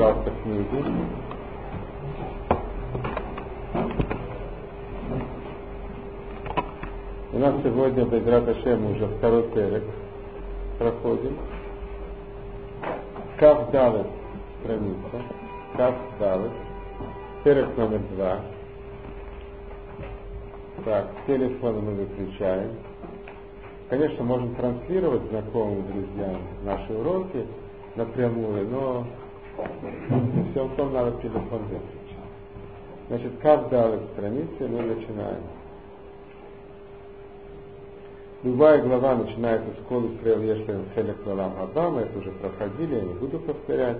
подобрался к книге. У нас сегодня, Бейзрат Ашем, уже второй перек проходим. Кав Далет, страница. Кав Далет. Перек номер 2. Так, телефон мы выключаем. Конечно, можем транслировать знакомым друзьям наши уроки напрямую, но все в том надо телефон выключить. Значит, Кав Далет, страница, мы начинаем. Любая глава начинается с Кол Исраэл Ешлем Хелек Валам Аба, мы это уже проходили, я не буду повторять.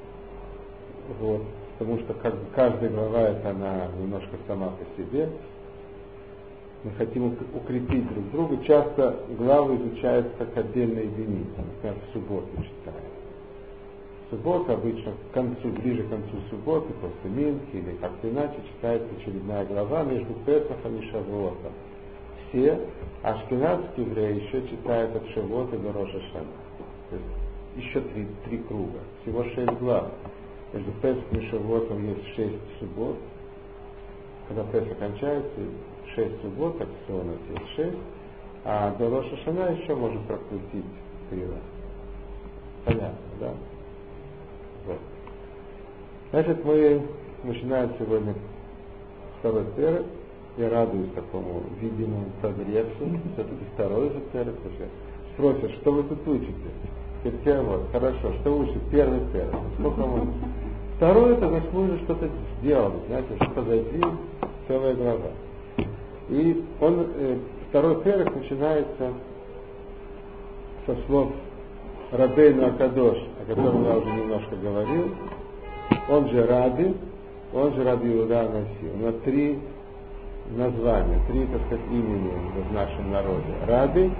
Вот, потому что каждая глава это она немножко сама по себе. Мы хотим укрепить друг друга. Часто главы изучаются как отдельная единица. Например, в субботу читаем. Суббота обычно к концу, ближе к концу субботы, после Минки или как-то иначе читается очередная глава между Песахом и Шавуотом. Все ашкеназские евреи еще читают от Шавуота до Рош ха-Шана. То есть еще три круга. Всего 6 глав. Между Песахом и Шавуотом есть 6 суббот. Когда Песах кончается, 6 суббот, так всего у нас есть 6. А до Рош ха-Шана еще можно прокрутить 3 раза. Понятно, да? Вот. Значит, мы начинаем сегодня второй перек. Я радуюсь такому видимому прогрессу. Все-таки второй же перек. Спросят, что вы тут учите? Вот, хорошо, что учит первый перек? Сколько мы? Второй, это значит, мы уже что-то сделали, знаете, что зайти, целая глава. И второй перек начинается со слов Рабейну Акадош, о котором я уже немножко говорил. Он же Раби Иуда Анаси. У нас 3 названия, 3, так сказать, имени в нашем народе. Раби,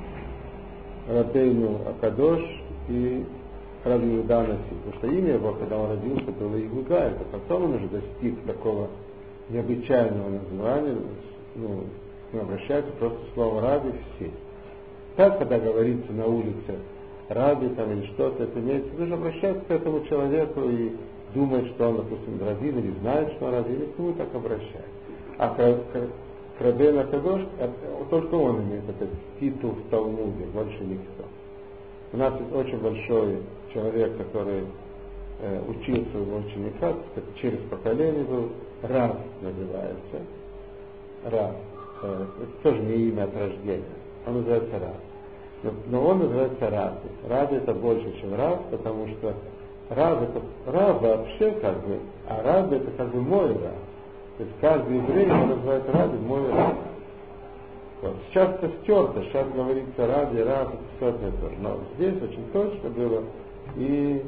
Рабейну Акадош и Раби Иуда Анаси. Потому что имя его, когда он родился, было Иуда, это потом он уже достиг такого необычайного названия, обращается просто слово Раби все. Так, когда говорится на улице Раби там или что-то, это имеется, нужно обращаться к этому человеку и думать, что он, допустим, раввин, или знает, что он раввин, или к нему так обращается. А к Рабейну Акадош, только он имеет этот титул в Талмуде, больше никто. У нас есть очень большой человек, который учил своего ученика, через поколение был, Рав называется. Рав. Это тоже не имя от рождения. Он называется Рав. Но он называется Раби. Раби это больше, чем Рав, потому что Рав вообще как бы, а Раби это как бы мой Рав. То есть каждый еврей его называет Раби, мой Рав. Вот. Сейчас это стерто, сейчас говорится Раби, Рав, это все одно и то же. Но здесь очень точно было, и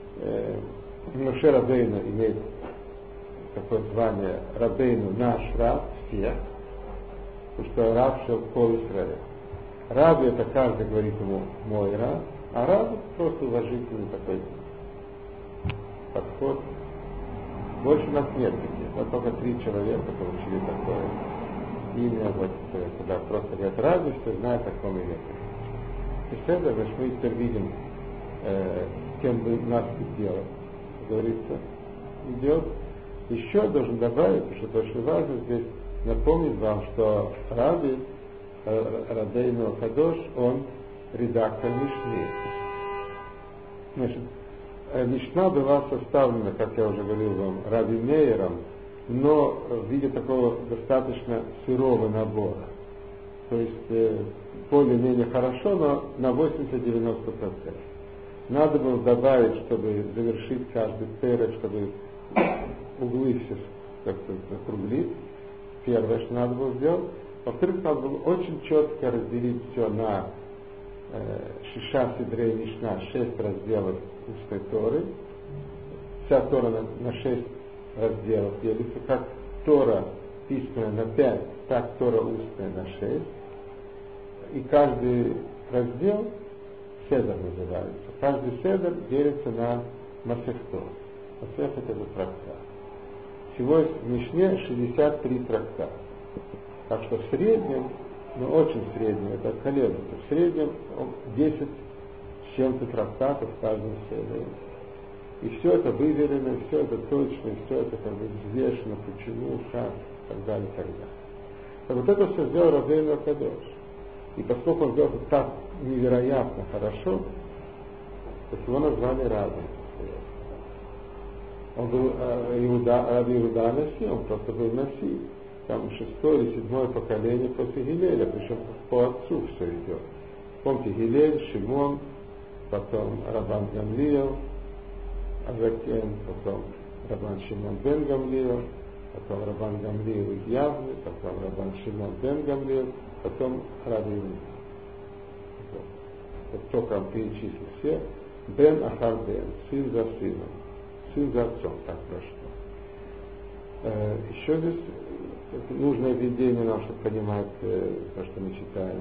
Моше Рабейну имеет такое звание Рабейну наш Рав, всех, потому что Рав шел Кол Исраэл. Раби это каждый говорит ему мой Рав, а Рав это просто уважительный такой подход. Больше у нас нет таких. Вот только 3 человека получили такое имя, вот, когда просто говорят Раби, все знают, о ком имя. И это, значит, мы теперь видим, кем бы нас и дело, как говорится, идет. Еще должен добавить, что то, что важно здесь, напомнить вам, что Раби, Рабейну Акадош, он редактор Мишны. Значит, Мишна была составлена, как я уже говорил вам, Раби Мейером, но в виде такого достаточно сырого набора. То есть более-менее хорошо, но на 80-90%. Надо было добавить, чтобы завершить каждый перек, чтобы углы все как-то округлить. Первое, что надо было сделать. Во-вторых, надо было очень четко разделить все на Шиша Сидрей Мишна, 6 разделов устной Торы. Вся Тора на 6 разделов делится. Как Тора писанная на 5, так Тора устная на 6. И каждый раздел седер называется. Каждый седер делится на масехтот. Масехтот это трактат. Всего в Мишне 63 трактата. Так что в среднем, очень в среднем, это колеблется, в среднем 10 с чем-то трактатов в каждом седере. И все это выверено, все это точно, все это как бы взвешено, почему, как, и так далее, и так далее. А вот это все сделал Рабейну Акадош. И поскольку он сделал это так невероятно хорошо, то его назвали Рабби. Он был Раби Иуда Наси, он просто был Наси. Там 6 или 7 поколение после Гилеля, причем по отцу все идет. Помните, Гилель, Шимон, потом Рабан Гамлиел, Азакен, потом Рабан Шимон бен Гамлиел, потом Рабан Гамлиел из Явны, потом Рабан Шимон бен Гамлиел, потом Раби Иуда. Вот только он перечислил все. Бен Ахар Бен, сын за сыном, сын за отцом, так прошло. Еще здесь нужное введение нам, чтобы понимать то, что мы читаем.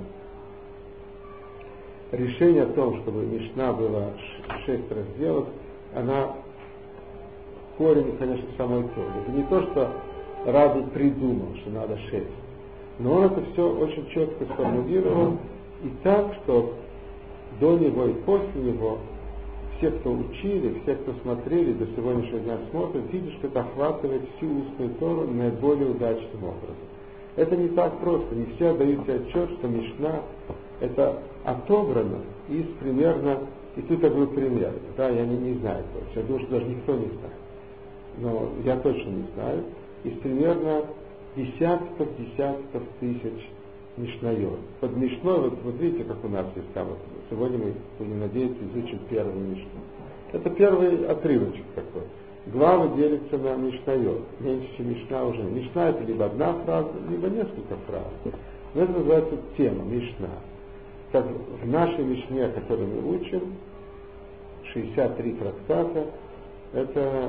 Решение о том, чтобы Мишна была 6 разделов, она корень, конечно, самой Торы. Это не то, что Раби придумал, что надо 6, но он это все очень четко сформулировал и так, что до него и после него все, кто учили, все, кто смотрели, до сегодняшнего дня смотрят, видят, что это охватывает всю устную Тору наиболее удачным образом. Это не так просто. Не все отдают себе отчет, что Мишна это отобрано из примерно, и тут я говорю пример, да, я не знаю точно, я думаю, что даже никто не знает, но я точно не знаю, из примерно десятков тысяч Мишнайот. Под Мишной, вот видите, как у нас есть там, вот, сегодня мы будем надеяться изучим первую Мишну. Это первый отрывочек такой. Главы делятся на Мишнайот. Меньше, чем Мишна уже. Мишна это либо одна фраза, либо несколько фраз. Но это называется тема, Мишна. Как в нашей Мишне, которую мы учим, 63 трактата, это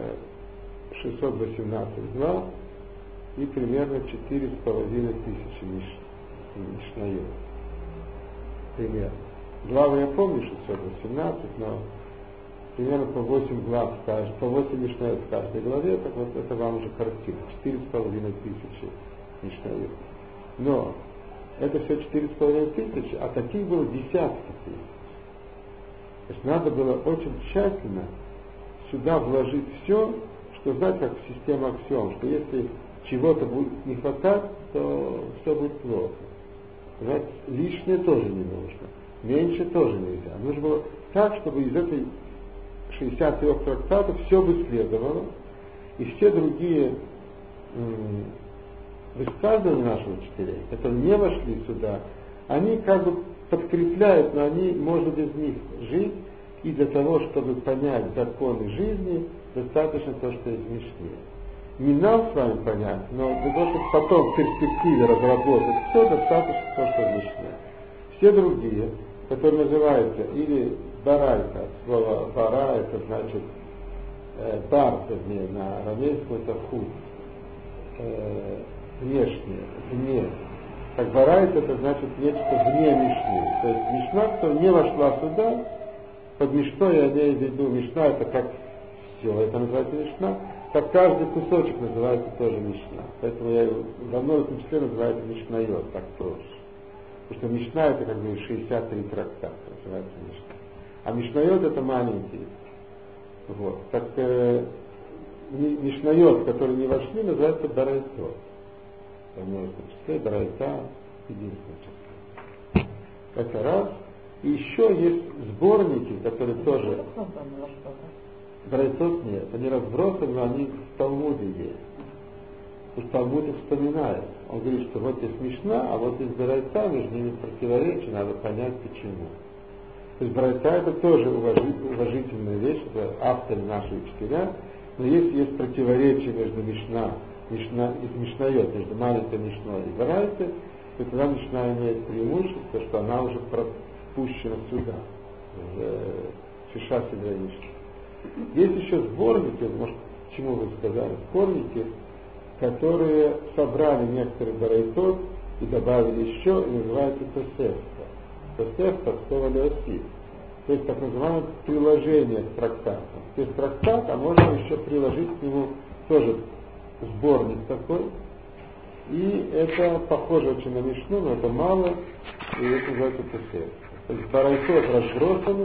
618 глав и примерно 4,5 тысячи Мишнайот. Примерно. Главы я помню 618, но примерно по 8 глав, по 8 Мишнайот в каждой главе, так вот это вам уже картина. 4,5 тысячи Мишнайот. Но это все 4,5 тысячи, а таких было десятки тысяч. То есть надо было очень тщательно сюда вложить все, что знать, как система аксиом, что если чего-то будет не хватать, то все будет плохо. Понимаете? Лишнее тоже не нужно. Меньше тоже нельзя. Нужно было так, чтобы из этой 63 трактатов все бы следовало, и все другие высказывания наших учителей, которые не вошли сюда, они как бы подкрепляют, но они, можно без них жить, и для того, чтобы понять законы жизни, достаточно то, что есть в Мишне. Не нам с вами понять, но для того, чтобы потом в перспективе разработать все, достаточно то, что в Мишне. Все другие, которые называются или барайта, от слова бара, это значит бар, вернее, на арамейском это худ, внешнее, вне. Как барайт это значит нечто вне Мишны. То есть Мишна, кто не вошла сюда, под Мишной я имею в виду, Мишна это как все, это называется Мишна, так каждый кусочек называется тоже Мишна. Поэтому я его в одном числе называю Мишнайот, так проще. Потому что Мишна это как бы 63 трактата, называется Мишна. А Мишнайот это маленький. Вот. Так Мишнайот, которые не вошли, называется Барайтот. В множественном числе Барайта единственное число. Это раз. И еще есть сборники, которые тоже... Барайтот нет, они разбросаны, но они в Талмуде есть. Потому что Талмуд их вспоминает. Он говорит, что вот есть Мишна, а вот есть Барайта, между ними противоречие, надо понять почему. То есть Барайта это тоже уважительная вещь, это авторы наши учителя, но если есть противоречие между Мишна из Мишнайот, между маленькой Мишной и Барайтой, то тогда Мишна имеет преимущество, что она уже пропущена сюда, в Шиша Седра Мишна. Есть еще сборники, может, к чему вы сказали, сборники, которые собрали некоторые барайтот и добавили еще, и называются Тосефта. Тосефта от слова Леосиф. То есть так называемое приложение к трактату. То есть трактат, а можно еще приложить к нему тоже сборник такой. И это похоже очень на Мишну, но это мало, и это называется Тосефта. То есть барайтот разбросаны,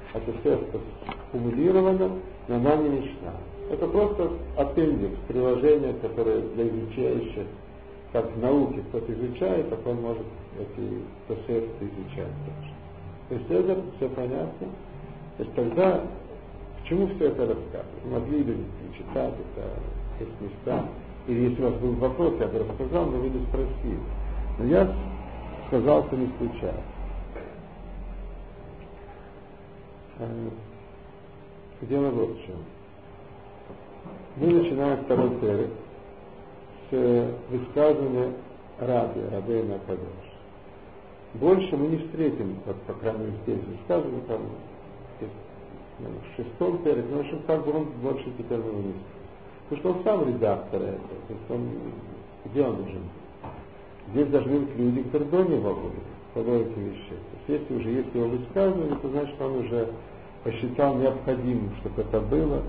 Это все скумулировано, но она не Мишна. Это просто аппендикс, приложение, которое для изучающих, как в науке кто-то изучает, так он может эти тосефты изучать тоже. То есть это все понятно. То есть тогда к чему все это рассказывать? Могли люди читать, это есть места. Или если у вас был вопрос, я бы рассказал, но вы не спросили. Но я сказал, что не случайно. Дело вот в чем. Мы начинаем второй перек с высказывания Рабейна Акадош. Больше мы не встретим, по крайней мере, здесь высказывания, там, в шестом переке, но в общем, как бы он больше теперь не встретим. Потому что он сам редактор этого, то есть он, где он должен быть? Здесь должны быть люди, которые до него будут, по логике вещей. То есть если уже есть его высказывание, то значит он уже посчитал необходимым, чтобы это было.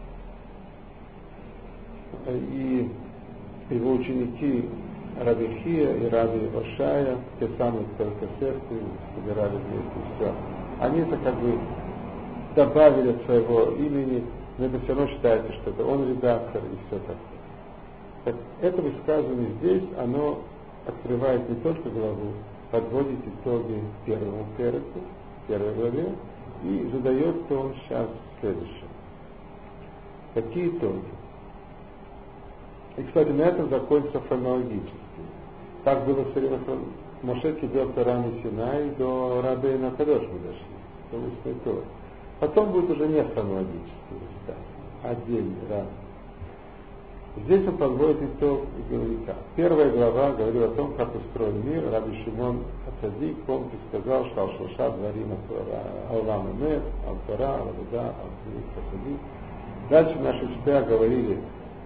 И его ученики Раби Хия и Раби Ошая, те самые, которые кассеты собирали вместе, все, они это как бы добавили от своего имени, но это все равно считается, что это он редактор и все такое. Так, это высказывание здесь, оно открывает не только главу, подводит итоги первому переку, первой главе, и задает тон сейчас следующим. Какие итоги? И, кстати, на этом закончится хронологически. Так было все время, Моше идет до Рами Синай, до Рабейна Акадош мы дошли, до устной Торы. Потом будет уже не хронологически, отдельный, да. Здесь он подводит итог и говорит так. Первая глава говорит о том, как устроен мир. Раби Шимон Ацадик, помните, сказал, что Ал-Шуша дворим Аллам Эмет, Ал-Тора, Ал-Уда, Ал-Ацадик. Дальше наши учителя говорили,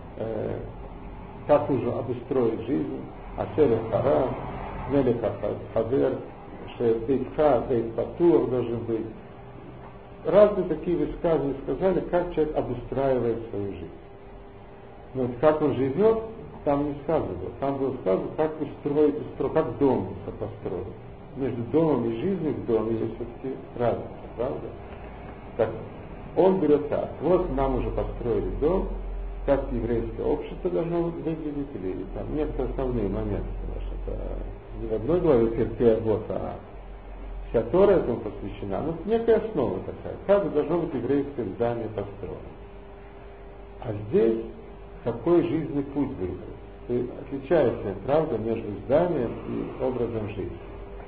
как нужно обустроить жизнь, Асер Хара, Мелеха Хадер, Бейтха, Бейт Патур должен быть. Разные такие высказывания сказали, как человек обустраивает свою жизнь. Но вот как он живет, там не сказано. Там было сказано, как устроить, как дом построить. Между домом и жизнью в доме есть все-таки разница, правда? Так, он берет так. Вот нам уже построили дом, как еврейское общество должно выглядеть, или там некоторые основные моменты, конечно, это не в одной главе Перкея вот, а вся Тора этому посвящена, но некая основа такая, как должно быть еврейское здание построено. А здесь какой жизненный путь выбрать? И отличается, правда, между зданием и образом жизни.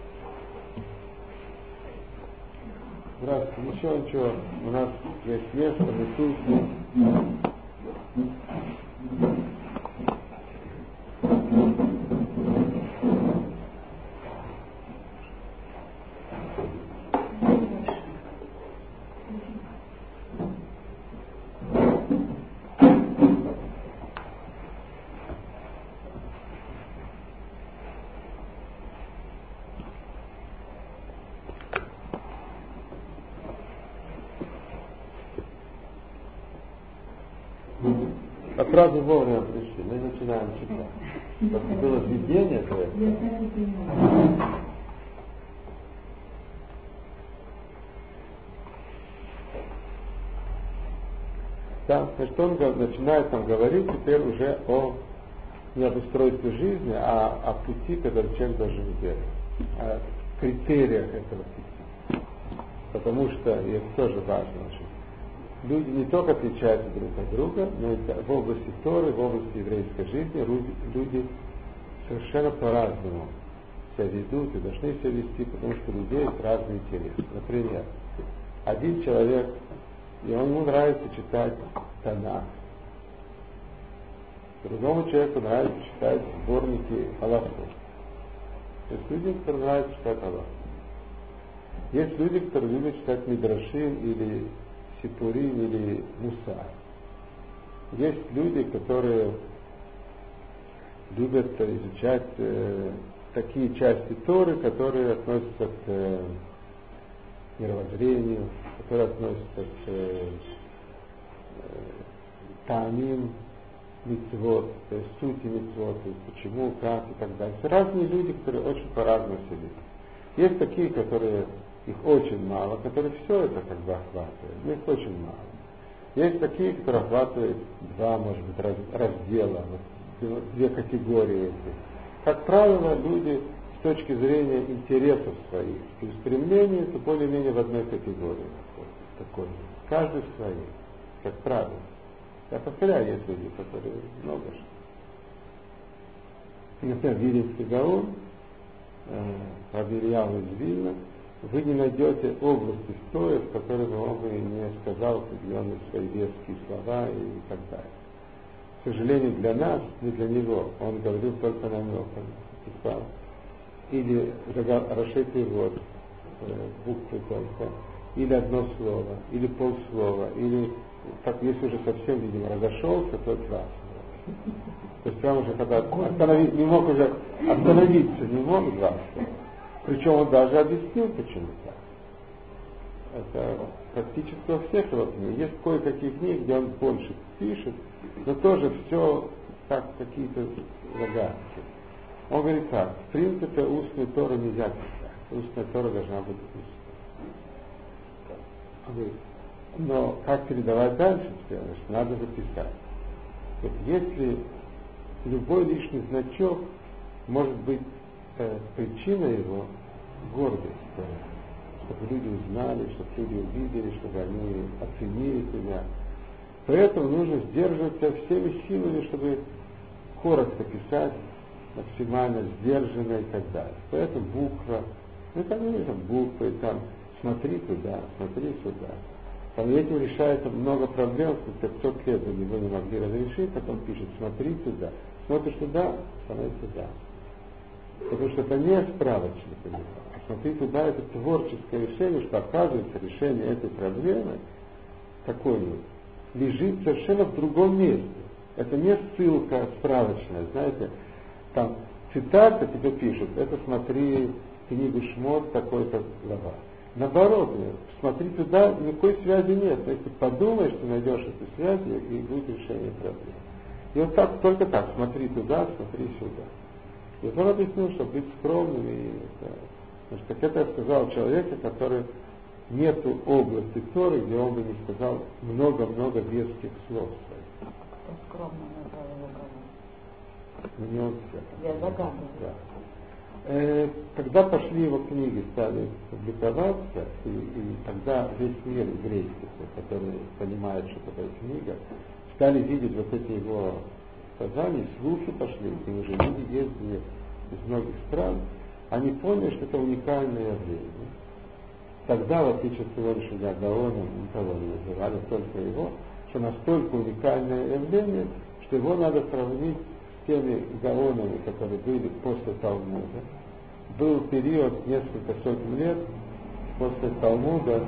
Здравствуйте, ничего, у нас есть место, мы как раз вовремя пришли, мы начинаем читать. Как было введение до этого. Да, значит, он начинает нам говорить теперь уже о не об устройстве жизни, а о пути, который человек должен сделать, о критериях этого пути. Потому что, и это тоже важно очень, люди не только отличаются друг от друга, но и в области Торы, в области еврейской жизни люди совершенно по-разному себя ведут и должны себя вести, потому что у людей есть разные интересы. Например, один человек, и ему нравится читать Танах. Другому человеку нравится читать сборники Аллаху. То есть люди, которым нравится читать Аллаху. Есть люди, которые любят читать Мидрашим или Сипурим или Мусар. Есть люди, которые любят изучать такие части Торы, которые относятся к мировоззрению, которые относятся к таамим мицвот, то есть сути мицвот, то есть почему, как и так далее. Разные люди, которые очень по-разному себя ведут. Есть такие, которые их очень мало, которые все это как бы охватывают, но их очень мало. Есть такие, которые охватывают два, может быть, раздела, вот, две категории этих. Как правило, люди с точки зрения интересов своих и устремлений, то более-менее в одной категории такой. Каждый своей, как правило. Я повторяю, есть люди, которые много что. Например, Вилинский Гаон, Раби Ильяу из Вильна, вы не найдете области стоя, в которой он бы не сказал определенные свои веские слова и так далее. К сожалению, для нас, не для него, он говорил только намеком, писал. Или расшитый вот, буквы только, или одно слово, или полслова, или, как если уже совсем, видимо, разошелся, то два слова. То есть прям уже когда не мог уже остановиться, не мог два слова. Причем он даже объяснил, почему так. Это практически во всех его книгах. Есть кое-какие книги, где он больше пишет, но тоже все как какие-то загадки. Он говорит так, в принципе, устную Тору нельзя писать. Устная Тора должна быть устной. Но как передавать дальше, надо записать. Вот если любой лишний значок может быть причиной его гордости, чтобы люди узнали, чтобы люди увидели, чтобы они оценили тебя. Поэтому нужно сдерживаться всеми силами, чтобы коротко писать, максимально сдержанно и так далее. Поэтому буква, там буквы, там смотри туда, смотри сюда. Там этим решается много проблем, что 500 лет за него не могли разрешить, потом пишет смотри туда, смотришь туда, смотри туда. Потому что это не справочник, а смотри туда, это творческое решение, что оказывается решение этой проблемы какой-нибудь лежит совершенно в другом месте. Это не ссылка справочная, знаете, там цитата тебе пишут, это смотри книгу Шмот, такой-то глава. Наоборот, смотри туда, никакой связи нет. Но если подумаешь, ты найдешь эту связь и будет решение проблемы. И вот так, только так, смотри туда, смотри сюда. И вот он объяснил, что быть скромным, и это я сказал человеку, который нету области Торы, где он бы не сказал много-много веских слов своих. Кто скромно назвал его кого? Не он Я загадываю. Да. Когда пошли его книги, стали публиковаться, и тогда весь мир еврейский, который понимает, что такое книга, стали видеть вот эти его сказания, слухи пошли, и уже люди ездили из многих стран, они поняли, что это уникальное явление. Тогда, в отличие от сегодняшнего дня Гаона, никого не называли, только его, что настолько уникальное явление, что его надо сравнить с теми Гаонами, которые были после Талмуда. Был период несколько сотен лет после Талмуда,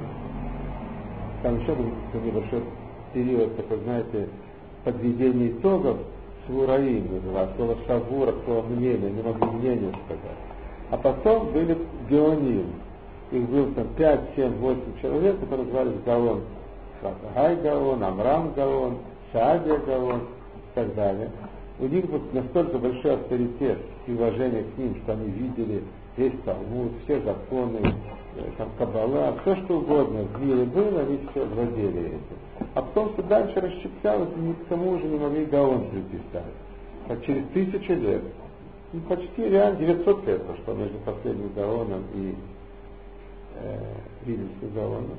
там еще был небольшой период, такой, знаете, подведения итогов, Свураим называется, слово Шавура, слово мнение, не могли мнение сказать. А потом были Геоним. Их было там 5, 7, 8 человек, которые назывались Гаон. Гай Гаон, Амрам Гаон, Саадия Гаон и так далее. У них был настолько большой авторитет и уважение к ним, что они видели весь Талмуд, все законы, там Каббала, все что угодно в мире было, они все владели этим. А потом все дальше расщеплялось, и ни к тому же не могли Гаон приписать. Так через 1000 лет, почти реально 900 лет прошло между последним Гаоном и Вильнюсским Гаоном.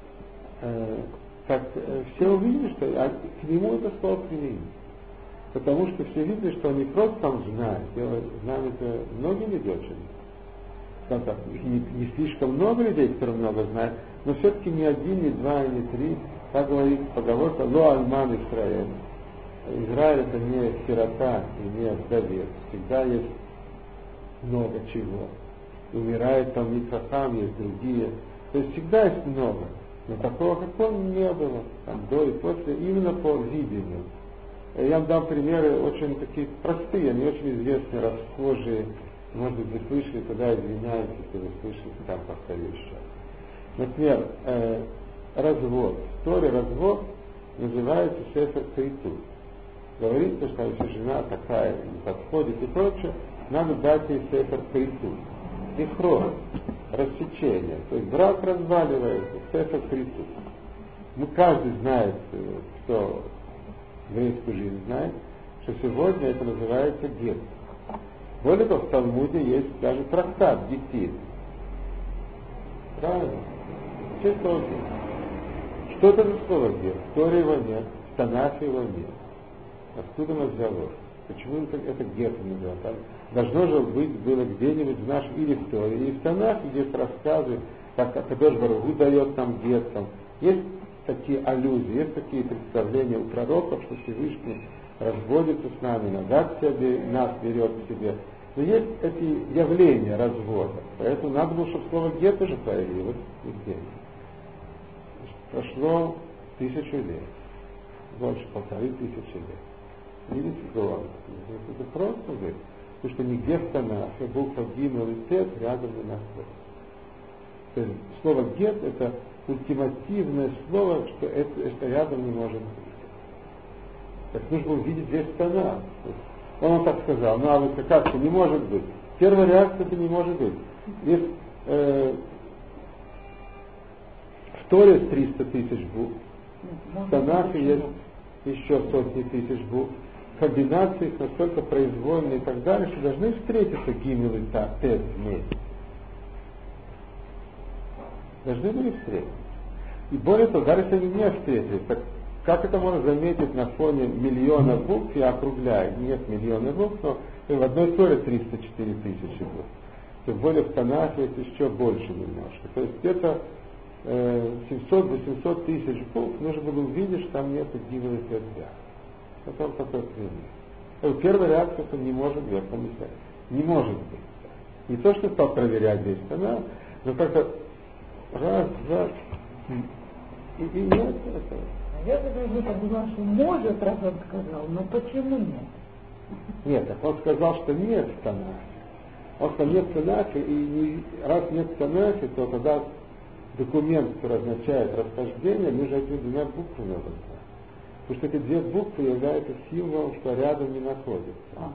Так все увидели, что к нему это слово применить. Потому что все видели, что он не просто там знает, знает многие люди очень. Так, не слишком много людей, которые много знают, но все-таки не один, не два, не три. Как говорит поговорка, «Ло альман Исраэль». Израиль это не сирота и не вдовец. Всегда есть много чего. Умирает там Митхахам, есть другие. То есть всегда есть много. Но такого, как он, не было. Там до и после, именно по видению. Я вам дам примеры очень такие простые, не очень известные, расхожие. Может быть, вы слышали, тогда извиняюсь, если вы слышали, там повторю еще. Например, развод. В Торе развод называется Сефер Кейтут. Говорится, что если жена такая не подходит и прочее, надо дать ей Сефер Кейтут. Вихрон, рассечение. То есть брак разваливается, Сефер Христос. Каждый знает, кто еврейскую жизнь знает, что сегодня это называется гет. Более того, в Талмуде есть даже трактат Гетин. Правильно? Что слово гет? Что это за слово гет? В Торе его нет, в Танахе его нет. Откуда оно взялось? Почему это гет называется? Должно же было где-нибудь в нашей или в Торе, или в Танахе, где есть рассказы, как Кадош Барух Ху дает нам гет. Там. Есть такие аллюзии, есть такие представления у пророков, что Всевышний разводится с нами, нас берет к себе. Но есть эти явления развода. Поэтому надо было, чтобы слово гет тоже появилось везде. Прошло 1000 лет. Больше 1500 лет. Видите, голова? Это просто говорит. Потому что нигде в Танахе буква Гимн и Тет рядом не находится. То есть слово гет это ультимативное слово, что это рядом не может быть. Так нужно увидеть здесь Танах. Он так сказал, ну а вот как-то не может быть. Первая реакция это не может быть. Есть в Торе 300 тысяч букв, в Танахе есть еще сотни тысяч букв. Комбинации их настолько произвольные и так далее, что должны встретиться Гимн и Тет вместе. Должны были встретиться. И более того, даже если они не встретились, так как это можно заметить на фоне миллиона букв, я округляю, нет миллиона букв, но в одной Торе 304 тысячи букв. Тем более в Танахе есть еще больше немножко. То есть где-то 700-800 тысяч букв нужно было увидеть, что там нет Гимн и Тет. Потом такой пример. Первая реакция, что не может быть, не может быть. Не то, что стал проверять весь Танах, но как-то раз, и нет этого. Я тогда подумала, что может, раз он сказал, но почему нет? Нет, так он сказал, что нет в Танахе. Он сказал, нет в Танахе, и раз нет в Танахе, то тогда документ, который означает расхождение, между этими двумя буквами надо знать. Потому что эти две буквы являются символом, что рядом не находятся.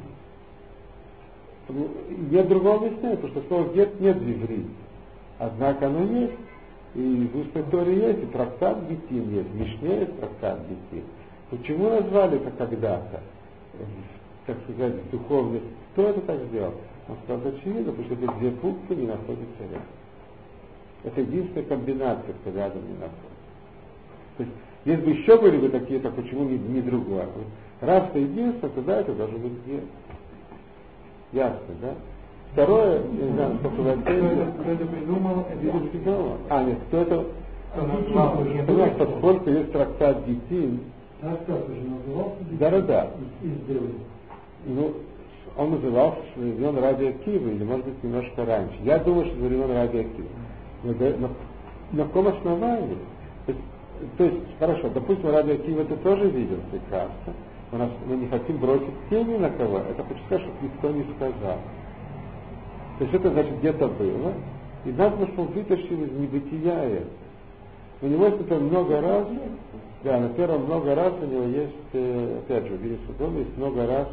Нет другого объяснения, потому что слово гет нет в иврите. Однако оно есть. И в устной Торе есть, и трактат Гетин есть, в Мишне есть трактат Гетин. Почему назвали это когда-то, так сказать, в духовности? Кто это так сделал? Он сказал, очевидно, потому что эти две буквы не находятся рядом. Это единственная комбинация, что рядом не находится. То есть, если бы еще были бы такие, то почему не другое? Раз это единство, тогда это должно быть гет. Ясно, да? Второе, не знаю, сколько вы оценили. Кто это придумал? Нет, кто это? Поскольку есть трактат Гетин. Трактат уже назывался? Да. Ну, он назывался со времен Раби Акивы, или может быть немножко раньше. Я думаю, что со времен Раби Акивы. На каком основании? То есть, хорошо, допустим, Раби Акива это тоже видел прекрасно. Мы не хотим бросить тени на кого. Это хочу сказать, что никто не сказал. То есть это значит где-то было, и надо, что он вытащил из небытия это. У него есть это много раз, да, на первом много раз у него есть, опять же, в Виле Судом есть много раз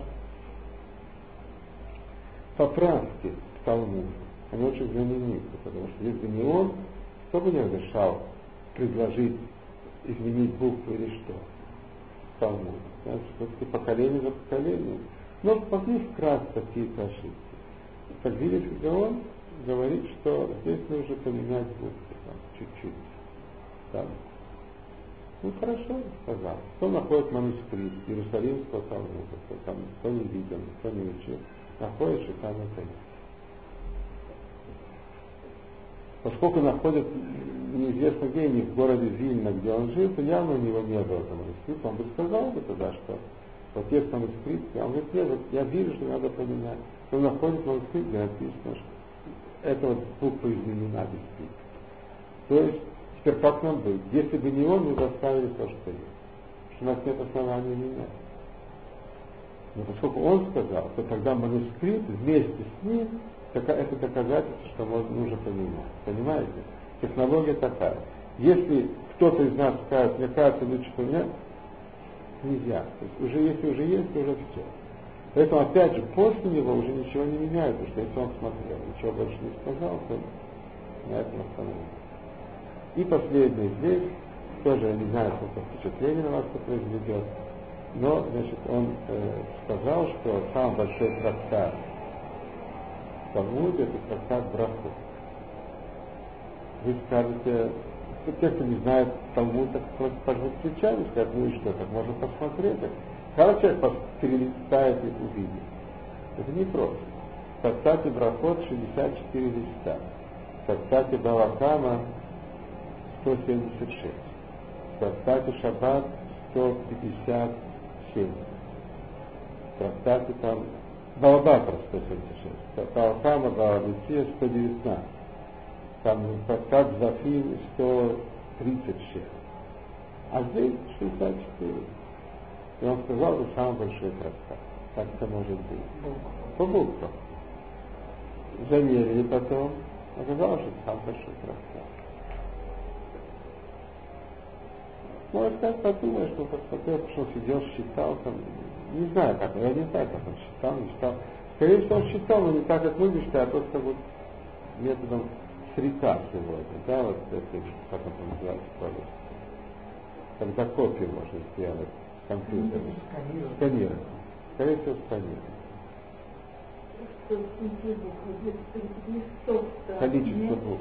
поправки к Талмуду. Они очень знамениты, потому что если не он, кто бы не разрешал предложить изменить букву или что? Талмуд. Все-таки поколение за поколением. Но вполне вкратце какие-то ошибки. Как видите, Гаон говорит, что здесь нужно поменять буквы, там, чуть-чуть. Там. Ну хорошо, сказал. Кто находит манускрипт Иерусалимского Талмуда, кто не видел, кто не учил, находит, что там это есть. Поскольку находят неизвестно где, не в городе Вильна, где он жил, то явно у него не было этого манускрипта. Он бы сказал бы тогда, что вот есть манускрипт, а он говорит, нет, вот я вижу, что надо поменять. Он находит манускрипт, где написано, что эта вот буква изменена действительно. То есть, теперь как нам быть? Если бы не он, мы бы оставили то, что есть. Потому что у нас нет оснований менять. Но поскольку он сказал, то тогда манускрипт вместе с ним, это доказательство, что нужно поменять. Понимаете? Технология такая. Если кто-то из нас скажет, мне кажется, лучше поменять, нельзя. То есть если уже есть, то уже все. Поэтому, опять же, после него уже ничего не меняется, потому что если он смотрел, ничего больше не сказал, то на этом остановится. И последний здесь, тоже я не знаю, сколько впечатлений на вас это произведет, но, значит, он сказал, что самый большой трактат в Талмуде — это трактат Брахот. Вы скажете, те, кто не знает Талмуд, так пожмут плечами, скажут, ну и что, так можно посмотреть. Когда человек перелистает и увидит. Это не просто. В трактате Брахот 64 листа. В трактате Бава Кама 176. В трактате Шаббат 157. В трактате там Бава Батра 176. Бава Кама, Бава Бетия 119. Там трактат Зафим 136. А здесь 64. И он сказал, что самый большой трактат. Как это может быть? По буквам. Замерили потом. Оказалось, что это самый большой трактат. Может, так подумаешь, что посмотрел, что сидел, считал там. Не знаю, как, я не знаю, как он считал, не считал. Скорее всего, он считал, но не так, как мы считаем, а просто вот методом срека сегодня, да, вот это, как он там называется, когда копию можно сделать компьютером. Сканировать. Скорее всего, сканировать. Количество букв.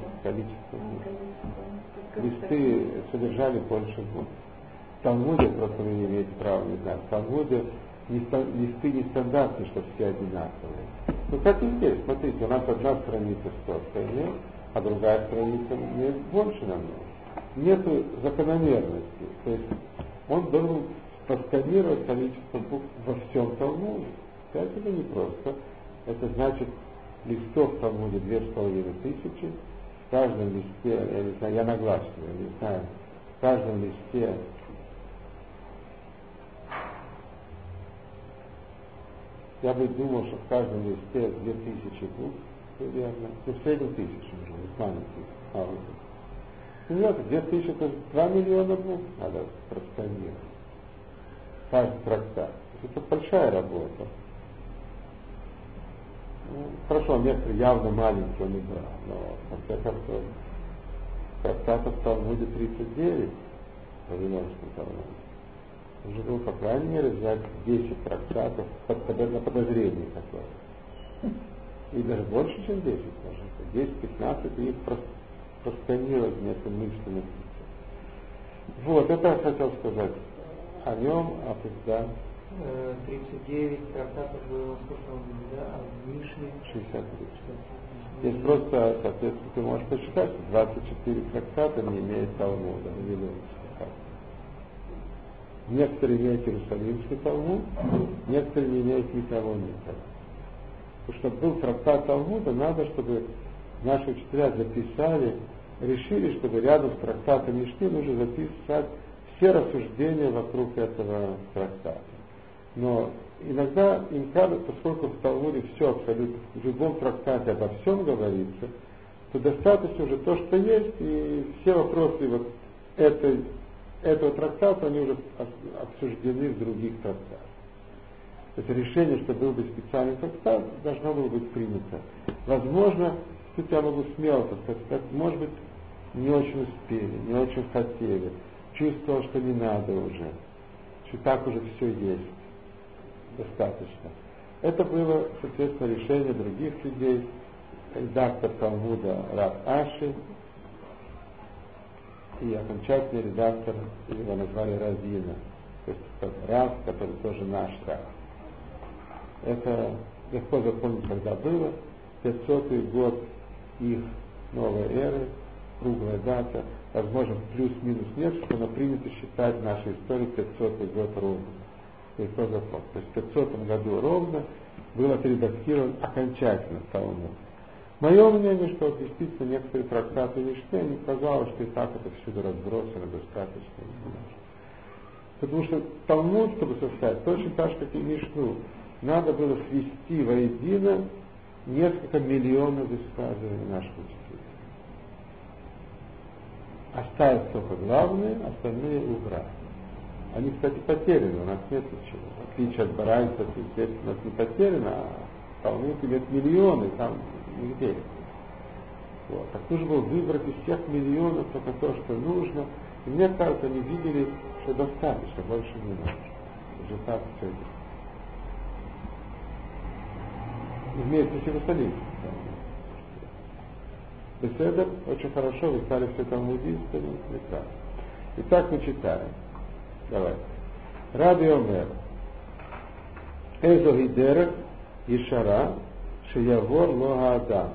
Листы содержали больше букв. В Талмуде, просто вы не имеете права не знать, в Талмуде листы нестандартные, что все одинаковые. Ну, как и здесь, смотрите, у нас одна страница 100 страниц, а другая страница имеет больше намного. Нету закономерности. То есть он должен просканировать количество букв во всем Талмуде. Это непросто. Это значит, листов в Талмуде 2500. В каждом листе, я не знаю, я наглашиваю, не знаю, в каждом листе я бы думал, что в каждом листе 2000 букв примерно. Ну, в среднем 1000 уже, маленьких. Понимаете, 2000 это 2 миллиона букв надо просканировать. Каждый трактат. Это большая работа. Ну, хорошо, некоторые явно маленькие он не брал, но в конце концов трактатов в Талмуде 39 в Вавилонском Талмуде. Уже было, по крайней мере, взять 10 трактатов на подозрение которых. И даже больше, чем 10, может быть. 10-15 и их просканировать вместо мысленных. Вот, это я хотел сказать о нем, а тогда 39 трактатов было, сколько он, да, а в Мишне 63. Здесь просто, соответственно, ты можешь посчитать, что 24 трактата не имеет Талмуда, некоторые имеют Иерусалимский Талмуд, некоторые не имеют никого никого. Потому что был трактат Талмуда, надо, чтобы наши учителя записали, решили, чтобы рядом с трактатом Мишны нужно записать все рассуждения вокруг этого трактата. Но иногда им кажется, поскольку в Талмуде все абсолютно, в любом трактате обо всем говорится, то достаточно уже то, что есть, и все вопросы вот этого трактата, они уже обсуждены в других трактатах. Это решение, что был бы специальный трактат, должно было быть принято. Возможно, тут я могу смело сказать, может быть, не очень успели, не очень хотели, чувствовал, что не надо уже, что так уже все есть. Достаточно. Это было, соответственно, решение других людей. Редактор Талмуда Рав Аши и окончательный редактор, его назвали Равина, то есть Рав, который тоже наш Рав. Это легко запомнить, когда было. 500-й год их новой эры, круглая дата, возможно, плюс-минус несколько, но принято считать в нашей истории 500-й год ровно. То есть в 500 году ровно был отредактирован окончательно Талмуд. Мое мнение, что действительно некоторые трактаты Мишны, мне казалось, что и так это всюду разбросано достаточно. Потому что Талмуд, чтобы составить, точно так же, как и Мишну, надо было свести воедино несколько миллионов высказываний наших учителей. Оставить только главные, остальные убрать. Они, кстати, потеряны, у нас нет ничего. В отличие от баранцев, естественно, у нас не потеряно, а вполне лет миллионы, там нигде. Вот. Так нужно было выбрать из всех миллионов только то, что нужно. И мне кажется, они видели, что достаточно, больше не нужно. Уже так все это. Вместе с Иерусалимом. Беседа очень хорошо, вы стали все талмудистами, прекрасно. Итак, мы читаем. Давай. Раби Омер. Эзо гидерах Ишара Шиявор Лога Адам.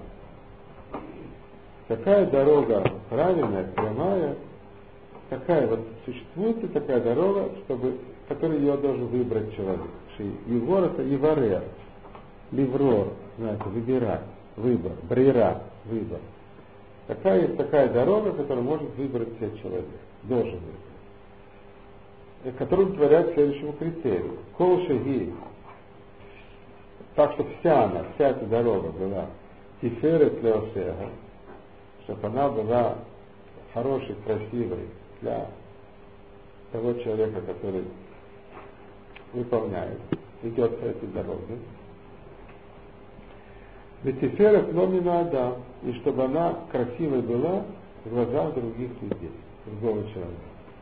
Такая дорога правильная, прямая, такая вот существует ли такая дорога, которую ее должен выбрать человек. Ивор это иварер, ливрор, знаете, выбирать, выбор, брейра, выбор. Есть такая дорога, которую может выбрать себе человек, должен выбрать. Которую удовлетворяет следующему критерию. Кол шаги, так что вся эта дорога была тиферет леосега, чтобы она была хорошей, красивой для того человека, который выполняет, идет по этой дороге. Ветиферет ломина Адам, и чтобы она красивой была в глазах других людей, другого человека.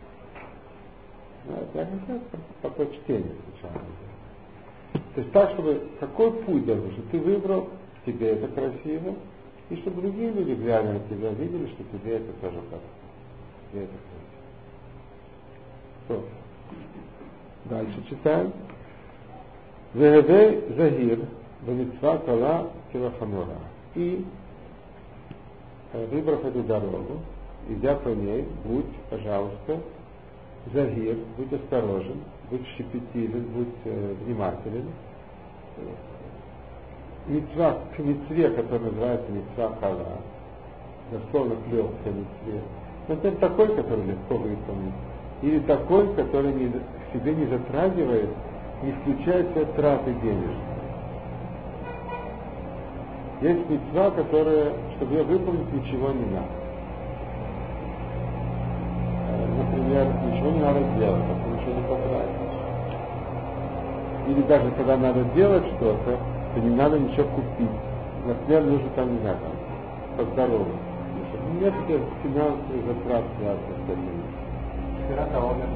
Я хотел по прочтению сначала. То есть так, чтобы какой путь должен, что ты выбрал, тебе это красиво, и чтобы другие люди, глядя на тебя, видели, что тебе это тоже красиво. Тебе это красиво. Что? Дальше читаем. Вегевей загир бамитцва кала килахамура. И, выбрав эту дорогу, идя по ней, будь, пожалуйста, загир, будь осторожен, будь щепетилен, будь внимателен. Мицва к мицве, который называется мицва кала, дословно к легкой мицве. Например, такой, который легко выполнить, или такой, который к себе не затрагивает, не включает в себя траты денежные. Есть мицва, которая, чтобы ее выполнить, ничего не надо. Например, ничего не надо делать, потому ничего не потратишь. Или даже когда надо делать что-то, то не надо ничего купить. Например, нужно там, не знаю, поздороваться. Нет финансовых затрат связанных с этим. Спирата Омер.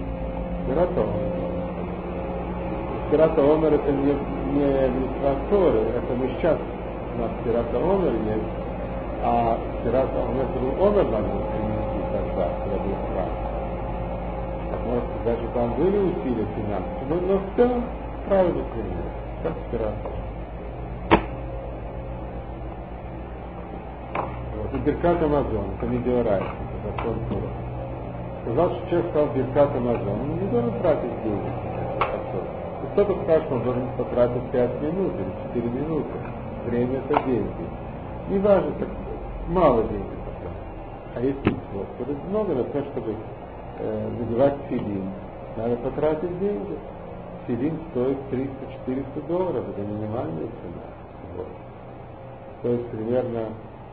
Спирата Омер это не мицва Торы, это мы сейчас у нас Спирата Омер есть, а Спирата Омер был Омер надо принести тогда, когда был страх. Может, даже там были усилия финансовые, но в целом правильно пример, как Спирата Омер. И Биркат Амазон, это не Деорайс, это закон Тора. Сказал, что человек сказал Биркат Амазон, он не должен тратить деньги. И кто-то скажет, что он должен потратить 5 минут или 4 минуты. Время это деньги. Не важно, так мало денег потратить. А есть митцвот, которые много, например, чтобы надевать филин, надо потратить деньги. Филин стоит $300-400, это минимальная цена. Вот. То есть примерно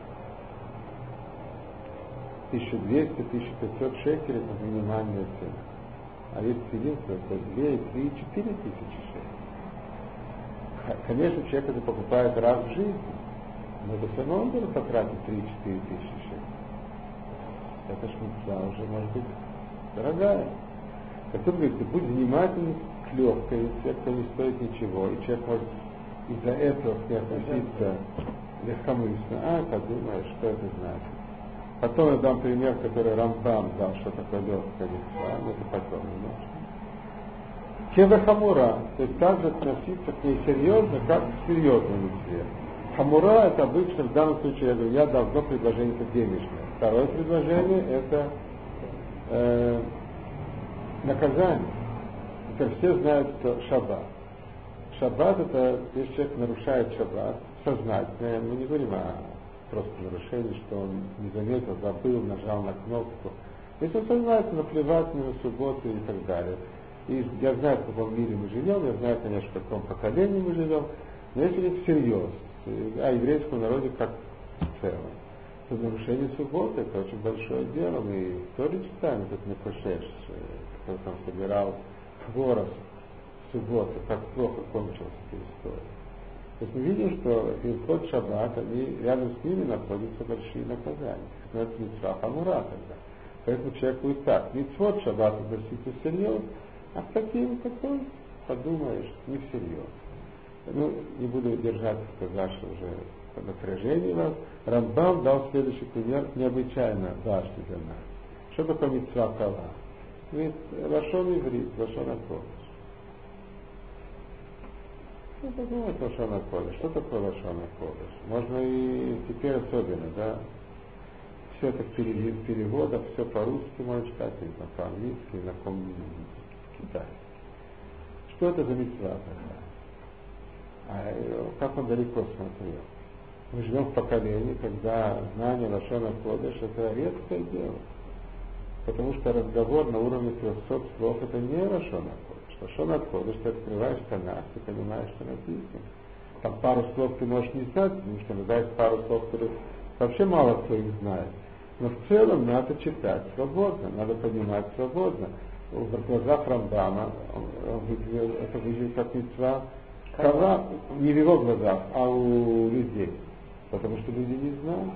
1200-1500 шекелей это минимальная цена. А есть филин, то это 2, 3, 4 тысячи шекелей. Конечно, человек это покупает раз в жизни, но это все равно он должен потратить 3-4 тысячи шекелей. Это ж митцва уже может быть дорогая. Как тут говорится, будь внимательным к легкой, это не стоит ничего, и человек может из-за этого к ней относиться легкомысленно. Подумаешь, что это значит. Потом я дам пример, который Рамбам дал, что такое легкая митцва, но это потом немножко. Кева хамура, то есть также относиться к ней серьезно, как к серьезному митцве. Хамура это обычно, в данном случае, я говорю, я дал одно предложение, это денежное. Второе предложение это наказание. Это все знают, что шаббат. Шаббат это, если человек нарушает шаббат, сознательно, мы не говорим о просто нарушение, что он не заметил, забыл, нажал на кнопку. Если он сознательно наплевать на субботу и так далее. И я знаю, в каком мире мы живем, я знаю, конечно, в каком поколении мы живем, но если не всерьез, о еврейском народе как в целом, то нарушение субботы это очень большое дело. Мы в Торе читаем, этот Нефешеш, кто там собирал хворост в субботу, как плохо кончилась эта история. То есть мы видим, что Илхот Шаббат, рядом с ними находятся большие наказания. Но это мицва хамура тогда. Поэтому человек будет так. Мицвот Шаббат относится всерьез, а к таким потом подумаешь, не всерьез. Ну, не буду держаться, сказать, что уже по напряжению вас. Рамбам дал следующий пример, необычайно важный для нас. Что такое мицва кала? Ведь лашон иврит, лашон акодыш. Что такое лашон акодыш? Что такое лашон акодыш? Можно и теперь особенно, да? Все это в переводах, все по-русски можно читать, и по-английски, и на китайски. Что это за мицва такая? А как он далеко смотрел? Мы живем в поколении, когда знание лашона кодеш это редкое дело. Потому что разговор на уровне 300 слов это не лашона кодеш. Лашона кодеш ты открываешь Танах, ты понимаешь, что написано. Там пару слов ты можешь не знать, потому что знаешь пару слов, которых вообще мало кто их знает. Но в целом надо читать свободно, надо понимать свободно. В глазах Рамбама это выглядит как мицва кала, не в его глазах, а у людей. Потому что люди не знают.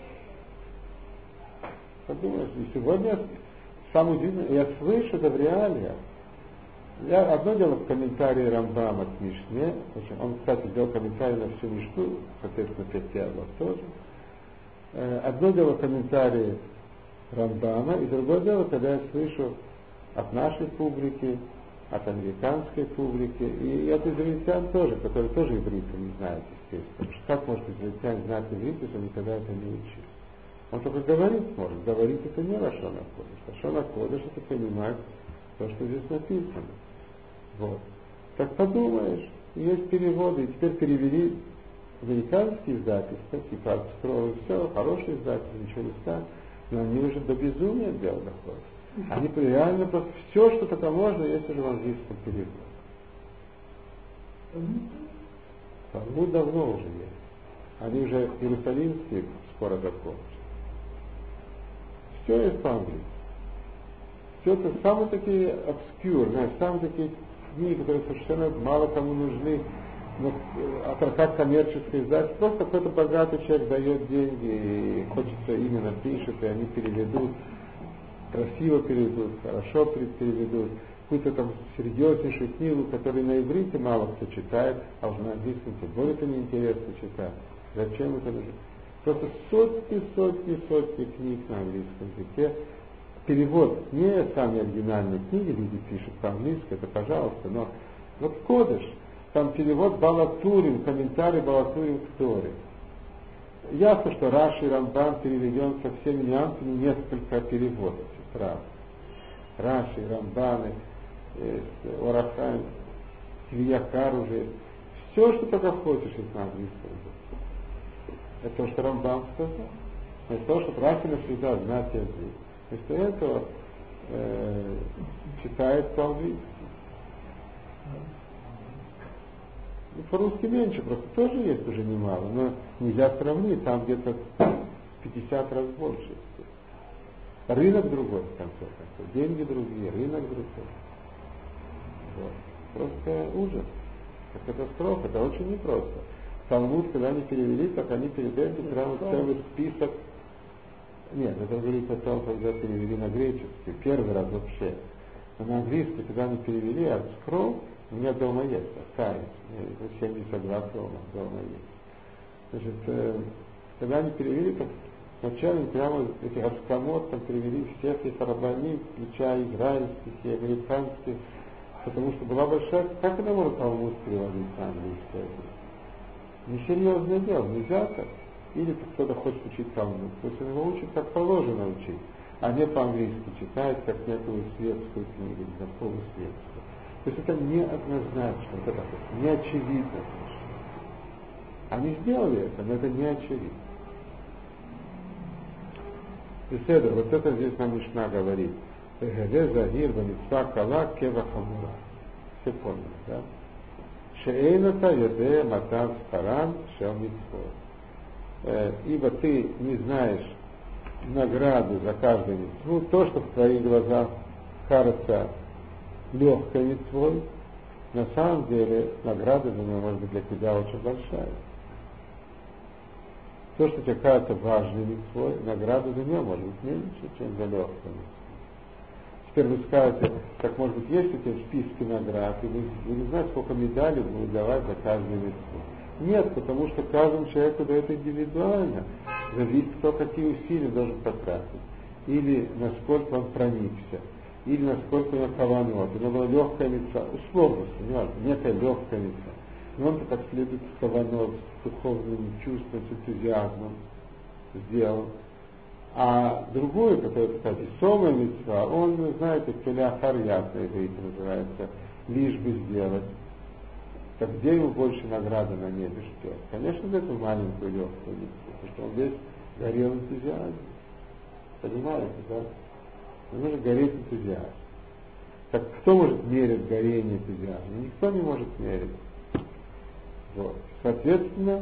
Подумаешь, и сегодня самое удивительное, я слышу это в реалиях. Я одно дело в комментарии Рамбама к Мишне, он, кстати, сделал комментарий на всю Мишну, соответственно, Пятиавов тоже. Одно дело комментарии Рамбама, и другое дело, когда я слышу от нашей публики, от американской публики, и от израильтян тоже, которые тоже иврита не знают, естественно. Потому что как может израильтян знать иврит, если он никогда это не учил? Он только говорить может. Говорить это не лашон акодеш. Лашон акодеш это понимать то, что здесь написано. Вот. Так подумаешь, есть переводы, и теперь перевели американские издательства, типа Армстронг, все, хорошие издательства, ничего не ставят, но они уже до безумия дела доходят. Они реально просто все, что только можно, есть уже в английском переводе. Талмуд давно уже есть. Они уже иерусалимские скоро закончат. Все есть по-английски. Все это самые такие obscure, знаешь, самые такие книги, которые совершенно мало кому нужны, но как коммерческое издательство. Просто какой-то богатый человек дает деньги, и хочется именно пишет, и они переведут. Красиво переведут, хорошо переведут, какую-то там серьезнейшую книгу, которую на иврите мало кто читает, а уже на английском тем более это неинтересно читать. Зачем это нужно? Просто сотни книг на английском языке. Перевод не самые оригинальные книги люди пишут по-английски, это пожалуйста, но вот кодеш, там перевод Балатурин, комментарий Балатурин к Торе. Ясно, что Раши и Рамбам переведен со всеми нюансами, несколько переводов, правда. Раши, Рамбаны, Орахайм, Свиякар уже, все, что только хочешь из на английском языке. Это то, что Рамбам сказал. Это то, что Раши навсегда знать язык. Вместо этого читает по-английски. По-русски меньше, просто тоже есть уже немало, но нельзя сравнить, там где-то 50 раз больше. Рынок другой, в конце концов, деньги другие, рынок другой. Вот. Просто ужас, это катастрофа, это очень непросто. Талмуд, когда они перевели, так они передают прямо целый список. Нет, это говорится о том, когда перевели на греческий, первый раз вообще. Но на английский, когда они перевели, от скролл, у меня дома есть, остались, 72 дома есть. Значит, когда они перевели, так сначала прямо этих Аскамот там перевели всех их рабаним, включая израильских и американских, потому что была большая... Как это можно Талмуд переводить на английский? Несерьезное дело, нельзя так. Или кто-то хочет учить Талмуд, то есть он его учит как положено учить, а не по-английски читает, как некую светскую книгу, или полусветскую. То есть это неоднозначно, это не очевидно. Они сделали это, но это не очевидно. Беседа, вот это здесь нам Мишна говорит. Загир вамитсва кала кева хамура. Все поняли, да? Шеэйната яде матав старан шел митцвот. Ибо ты не знаешь награду за каждую митцву, то, что в твоих глазах кажется легкой мицвой, на самом деле награда за нее может быть для тебя очень большая. То, что тебе кажется важной мицвой, награда за нее может быть меньше, чем за легкую мицву. Теперь вы скажете, так может быть есть у тебя в списке наград, и вы не знаете, сколько медалей будут давать за каждую мицву. Нет, потому что каждому человеку дает индивидуально. Зависит, кто какие усилия должен потратить. Или насколько он проникся. Или насколько у него каванот. У него была легкая мицва. Условность, понимаете, некая легкая мицва. Но он-то как следует с каванот, с духовным чувством, с энтузиазмом сделал. А другую, которая такая весомая мицва, он, знаете, келя харьят, на иврите называется, лишь бы сделать. Так где ему больше награды на небе ждет? Конечно, за эту маленькую легкую мицву, потому что он весь горел энтузиазмом. Понимаете, да? Ему нужно гореть энтузиазм. Так кто может мерить горение энтузиазма? Никто не может мерить. Вот. Соответственно,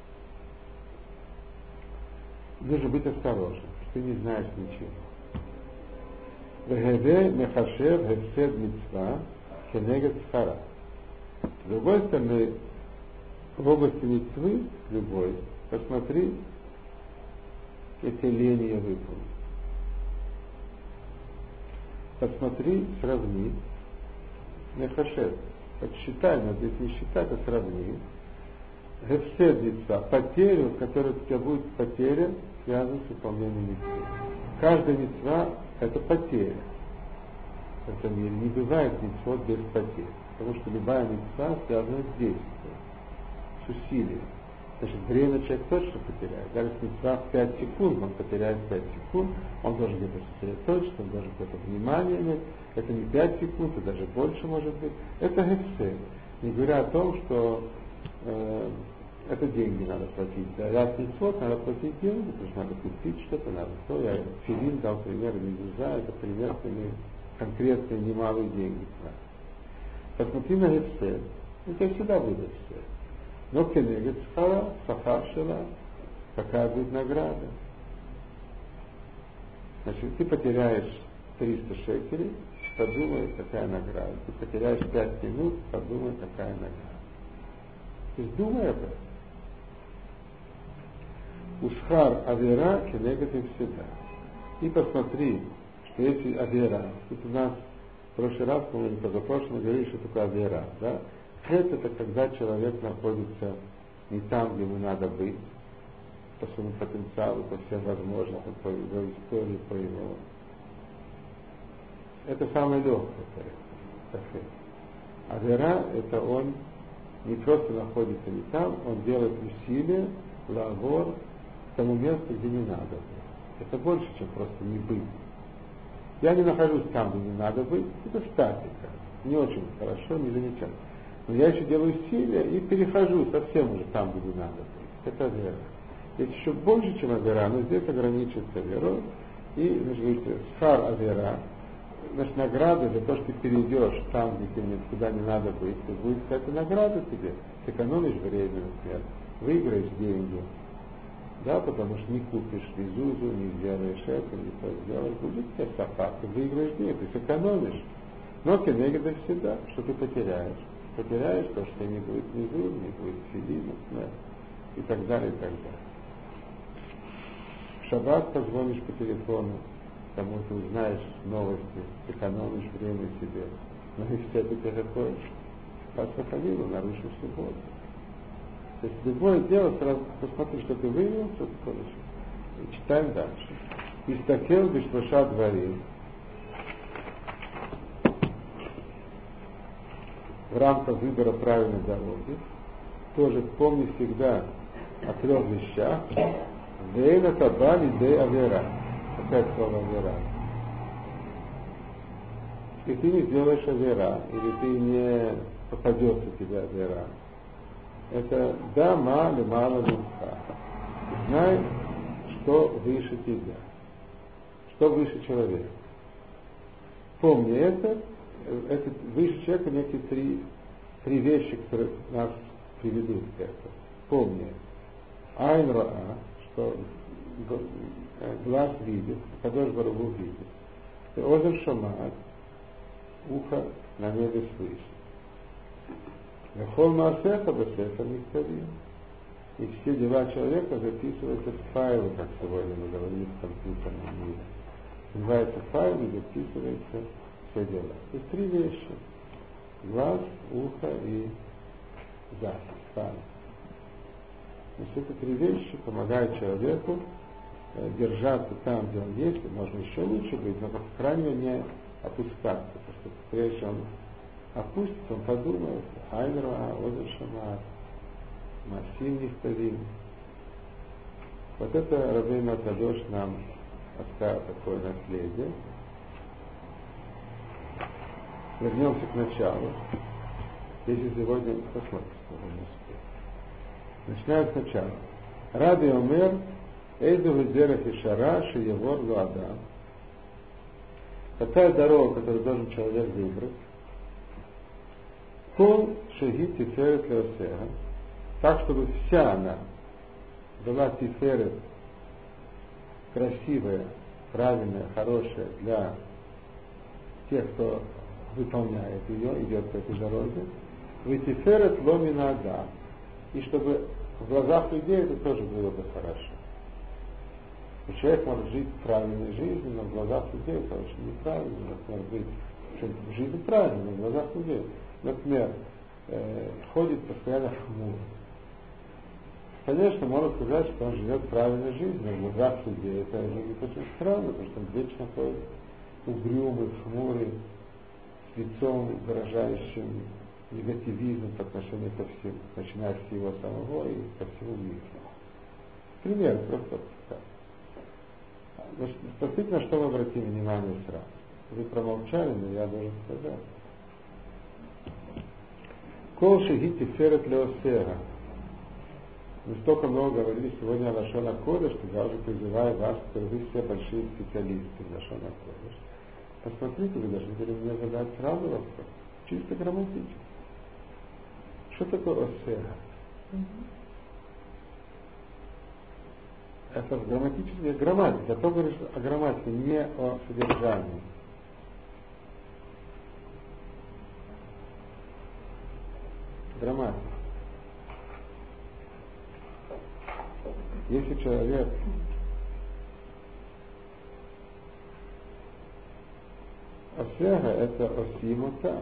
нужно быть осторожным, что ты не знаешь ничего. Вегеве мехашев гефсед мицва кенегет схара. С другой стороны, в области мицвы любой, посмотри, эти лени я выполнил. Посмотри, сравни. Мехашев. Подсчитай, но здесь не считай, а сравни. Гефсед мицва. Потерю, которая у тебя будет потеря, связана с выполнением мицвы. Каждая мицва – это потеря. В этом мире не бывает мицвот без потерь. Потому что любая мицва связана с действием, с усилием. Значит, время человек точно потеряет. Даже если мицва в 5 секунд, он потеряет 5 секунд, он должен где-то сосредоточиться, он должен где-то внимание иметь. Это не 5 секунд, это даже больше может быть. Это гефсед. Не говоря о том, что это деньги надо платить. За ряд мицвот надо платить деньги, потому что надо купить что-то, надо то. Я Филин дал пример, Мезуза, это пример, конкретные немалые деньги тратить. Посмотри на гефсед. У тебя всегда будет гефсед. Но кенегет схара, сахар шела, какая будет награда. Значит, ты потеряешь 300 шекелей, подумай, какая награда. Ты потеряешь 5 минут, подумай, какая награда. То есть думай об этом. Ушхар авера кенегет и всегда. И посмотри, что если авера, тут у нас в прошлый раз, по-моему, позапрошлом, мы говорили, что такое авера, да? Это когда человек находится не там, где ему надо быть, по своему потенциалу, по всем возможностям, по его истории, по его... Это самое легкое, коррекция. А вера, это он не просто находится не там, он делает усилия, лагор, к тому месту, где не надо быть. Это больше, чем просто не быть. Я не нахожусь там, где не надо быть, это статика. Не очень хорошо, не замечательно. Но я еще делаю усилия и перехожу совсем уже там, где не надо быть. Это вера. Это еще больше, чем авера, но здесь ограничивается верой. И, значит, схар авера, значит, награда за то, что ты перейдешь там, куда не надо быть, и будет какая-то награда тебе. Ты экономишь время, например, выиграешь деньги. Да, потому что не купишь визузу, не сделаешь это, не то сделаешь, будет тебе сахар, ты выиграешь деньги, ты сэкономишь. Но кенегеда всегда, что ты потеряешь. Потеряешь то, что не будет внизу, не будет филина, и так далее, и так далее. В шаббат позвонишь по телефону, тому ты узнаешь новости, экономишь время себе. Но если ты приходишь, вас выходило, нарушишь субботу. То есть любое дело, сразу посмотри, что ты вывел, что ты получил. И читаем дальше. Истакел бешлоша дворим. В рамках выбора правильной дороги, тоже помни всегда о 3 вещах. Дейна табали дей авера. Опять слово авера. Если ты не сделаешь авера, или ты не попадется тебе авера, это да, мало, мало духа. Знай, что выше тебя, что выше человека. Помни это выше человека некие три вещи, которые нас приведут к этому. Помни, айн раа, что глаз видит, Кадош Барух Ху видит. Озер шамаат, ухо на небе свыше. Вехол маасеха бесефер михтавим. И все дела человека записываются в файлы, как сегодня мы говорили в компьютерном мире. Называется файл и записывается все дела. То есть 3 вещи. Глаз, ухо и запись, память. Значит, эти 3 вещи помогают человеку держаться там, где он есть, и можно еще лучше быть, но, по крайней мере, не опускаться. Потому что прежде чем он опустится, он подумает, Айнра, Озер Шамар, Масим Нихтавим. Вот это Рабейну Акадош нам оставил такое наследие. Вернемся к началу. Если сегодня посмотрим, что не успеем. Начинаем сначала. Раби Омер, Эйду Гудерах и Шара, Шиевор Луадам. Какая дорога, которую должен человек выбрать? Кол Шеги Тиферет Леосега. Так, чтобы вся она была Тиферет, красивая, правильная, хорошая для тех, кто выполняет ее, идет по этой дороге. Витиферет ломина адам. И чтобы в глазах людей это тоже было бы хорошо. И человек может жить правильной жизнью, но в глазах людей это очень неправильно. Например, быть жизнь правильной, но в глазах людей. Например, ходит постоянно хмуро. Конечно, можно сказать, что он живет правильной жизнью, но в глазах людей это выглядит очень странно, потому что он вечно ходит угрюмый, хмурый, с лицом, выражающим негативизм по отношению ко всему, начиная с его самого и ко всему миру. Пример просто так. Значит, действительно, что мы обратим внимание сразу. Вы промолчали, но я должен сказать. Кол шеги тиферет леосега. Мы столько много говорили сегодня о Лашон ха-Кодеш, что я уже призываю вас, что вы все большие специалисты в Лашон ха-Кодеш. Посмотрите, вы должны были мне задать сразу вопрос. Чисто грамматически. Что такое осега? Это грамматическая грамматика. Я только говорю о грамматике, не о содержании. Грамматика. Если человек осега, это осимота.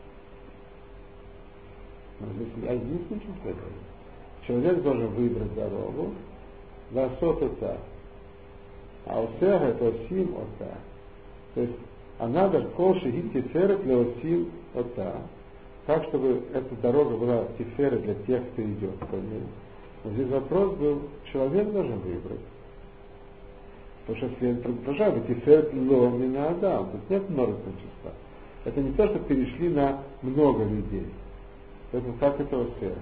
Но здесь единственное, что сказать. Человек должен выбрать дорогу, ласот ота. А осега это осим ота. То есть она даже колши и тиферет для осим ота. Так, чтобы эта дорога была тиферет для тех, кто идет по ней. Но здесь вопрос был, человек должен выбрать. Потому что если продолжает, тиферет ло мина адам, тут нет множества числа. Это не то, что перешли на много людей. Поэтому как это осега?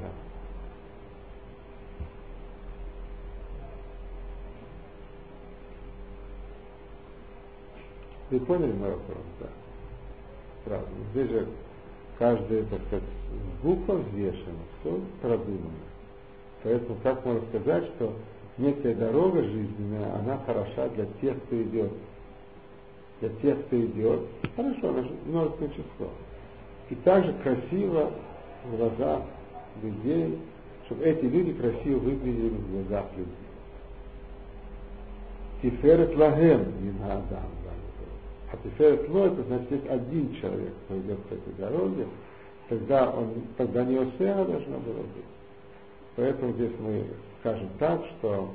Вы поняли мой вопрос? Да. Сразу. Здесь же каждая, так сказать, буква взвешена, все продумано. Поэтому как можно сказать, что некая дорога жизненная, она хороша для тех, кто идет. Для тех, кто идет, хорошо, она же множественное число. И также красиво в глазах людей, чтобы эти люди красиво выглядели в глазах людей. Тиферет лагем мин адам. А тиферет ло, это значит, есть один человек, кто идет по этой дороге, тогда не осега должна была быть. Поэтому здесь мы скажем так, что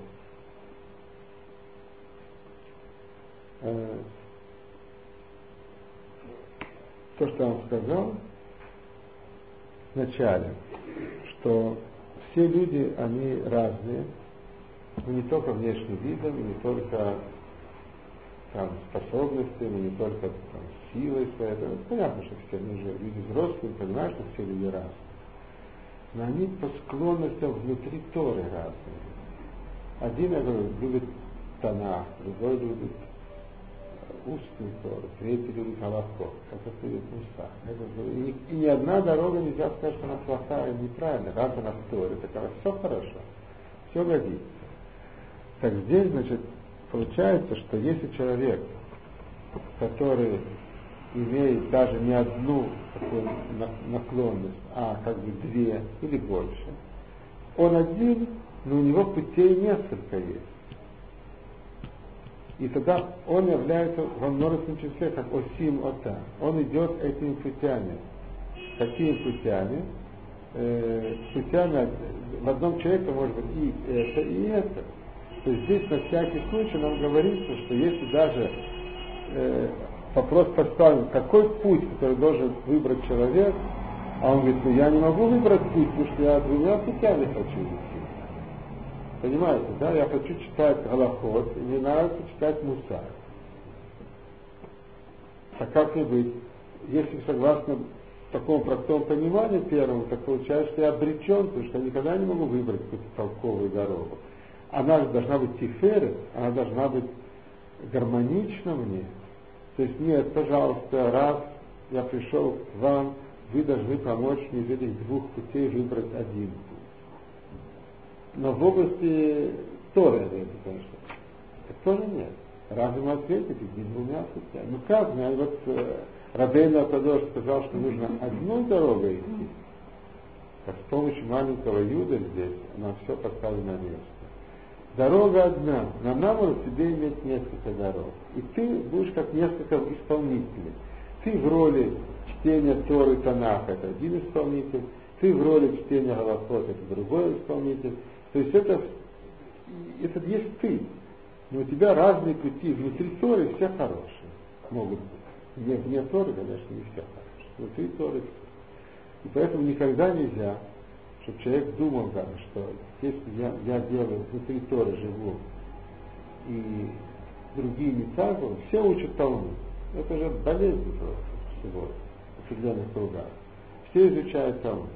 то, что я вам сказал вначале, что все люди, они разные, не только внешним видом, не только там, способностями, не только там, силой своей. Это понятно, что все они же люди взрослые, понимают, что все люди разные. Но они по склонностям внутри Торы разные. Один, я говорю, любит Танах, другой любит устную Тору, третий любит Галахот, как-то любит Мусар. И ни одна дорога нельзя сказать, что она плохая и неправильная. Раз она в Торе, так она все хорошо, все годится. Так здесь, значит, получается, что если человек, который имеет даже не одну такую наклонность, а как бы две или больше, он один, но у него путей несколько есть. И тогда он является во множественном числе, как осим ота. Он идет этими путями. Какими путями? Путями в одном человеке может быть и это, и это. То есть здесь на всякий случай нам говорится, что если даже вопрос поставлен, какой путь, который должен выбрать человек, а он говорит, ну я не могу выбрать путь, потому что я двумя путями хочу идти. Понимаете, да? Я хочу читать галахот, и мне нравится читать мусар. А как мне быть? Если согласно такому простому пониманию первому, так получается, что я обречен, потому что я никогда не могу выбрать какую-то толковую дорогу. Она должна быть тиферет, она должна быть гармонична мне. То есть нет, пожалуйста, раз я пришел к вам, вы должны помочь мне из этих двух путей выбрать один путь. Но в области Торы, конечно, так тоже нет. Разве мы ответите, иди двумя путями? Ну как? Вот Рабейну Акадош сказал, что нужно одной дорогой идти. Так с помощью маленького Юда здесь нам все поставили на место. Дорога одна, но она может тебе иметь несколько дорог. И ты будешь как несколько исполнителей. Ты в роли чтения Торы Танаха, это один исполнитель. Ты в роли чтения Галахот, это другой исполнитель. То есть это есть ты. Но у тебя разные пути. Внутри Торы все хорошие. Могут быть. Вне Торы, конечно, не все хорошие. Внутри Торы все. И поэтому никогда нельзя, чтобы человек думал, что если я делаю, внутри Торы живу, и другие не так, все учат Талмуд. Это же болезнь просто всего, в определенных кругах. Все изучают Талмуд.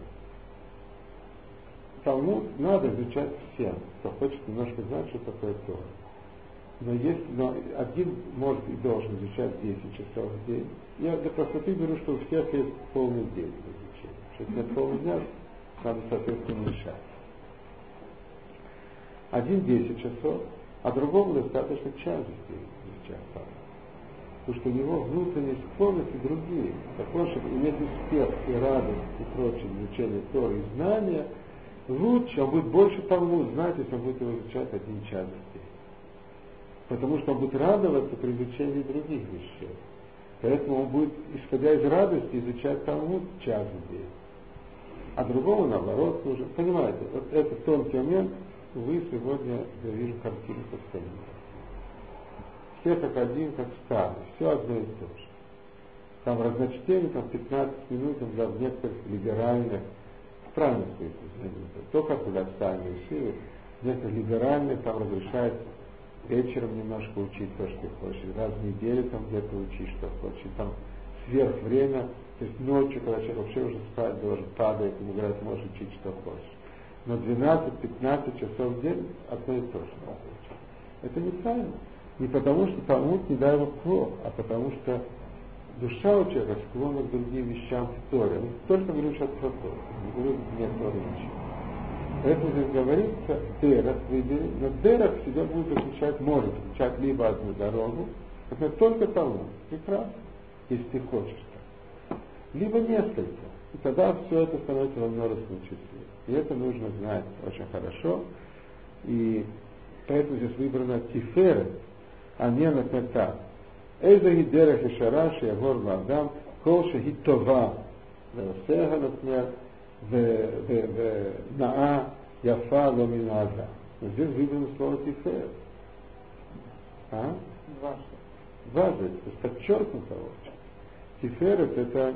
Талмуд надо изучать всем, кто хочет немножко знать, что такое Тора. Но один может и должен изучать 10 часов в день. Я для простоты беру, что у всех есть полный день изучения. Если нет полного дня, надо, соответственно, решать. Один 10 часов, а другому достаточно час изучать Талмуд. Потому что у него внутренние склонности другие. Такое, чтобы иметь успех и радость и прочее изучение Торы и знания, лучше, он будет больше Талмуд знать, если он будет его изучать 1 час в день. Потому что он будет радоваться при изучении других вещей. Поэтому он будет, исходя из радости, изучать Талмуд час в день. А другому, наоборот, нужно. Понимаете, вот этот тонкий момент, вы сегодня, я вижу картину состояния. Все как один, как стадо, все одно и то же. Там разночтение, там 15 минут, там в некоторых либеральных, в правильном смысле, только ортодоксальные силы, в некоторых либеральных там разрешают вечером немножко учить то, что ты хочешь, раз в неделю там где-то учить, что хочешь, там сверх время, то есть ночью, когда человек вообще уже спать должен, падает, ему говорят, можешь учить, что хочешь. Но 12-15 часов в день одно и то же надо учить. Это неправильно. Не потому, что Талмуд не дай его плохо, а потому что душа у человека склонна к другим вещам в Торе. Он только говорит сейчас про Тору, не говорит мне Торы ничего. Поэтому здесь говорится, Дерах выбери, но Дерах всегда будет заключать, может заключать либо одну дорогу, например, только Талмуд, прекрасно, если ты хочешь так. Либо несколько, и тогда все это становится во множественном числе. И это нужно знать очень хорошо, и поэтому здесь выбрано Тиферет, а не например так. Эйзаги Дерах и Шараш, Ягор Вардам, Колша Гитова, Версега, например, в Наа, Яфа, Ломиназа. Но здесь выбрано слово Тиферет. Важно, то есть подчеркнуто очень. Тиферет это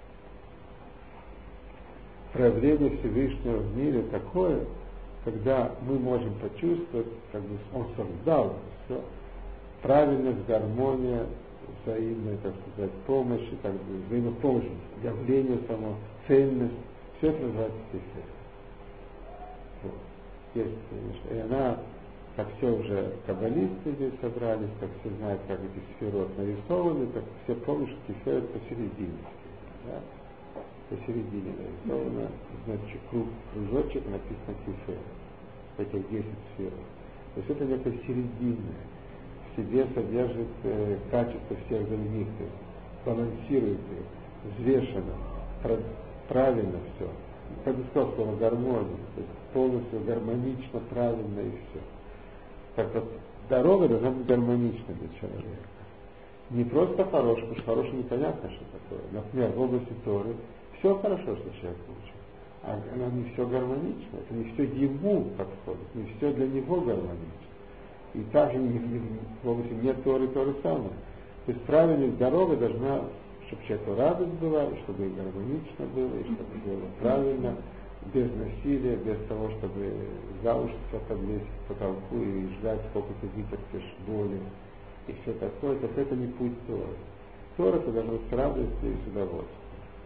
проявление Всевышнего в мире такое, когда мы можем почувствовать, как бы он создал все, правильность, гармония, взаимная, так сказать, помощь, так бы, взаимопомощь, явление само, цельность, все это называется Тиферет. Вот. Есть, конечно, и она, как все уже каббалисты здесь собрались, как все знают, как эти сферот нарисованы, так все помнят, что Тиферет посередине. Да? Посередине нарисовано, значит, кружочек написано Тиферет. Этих 10 сфер. То есть это некое серединное. В себе содержит качество всех других. То есть балансирует их, взвешено, правильно все. Как бы сказал слово гармония, то есть полностью гармонично, правильно и все. Так вот, дорога должна быть гармонична для человека. Не просто хорош, потому что хорошее непонятно, что такое. Например, в области Торы все хорошо, что человек учит. А она не все гармонично, это не все ему подходит, не все для него гармонично. И также в области нет Торы то же самое. То есть правильная дорога должна, чтобы человеку радость была, и чтобы и гармонично было, и чтобы было правильно, без насилия, без того, чтобы за уши подлезть к потолку и ждать, сколько ты вытерпишь боли и все такое. Так это не путь Торы. Тора это должна быть с радостью и с удовольствием.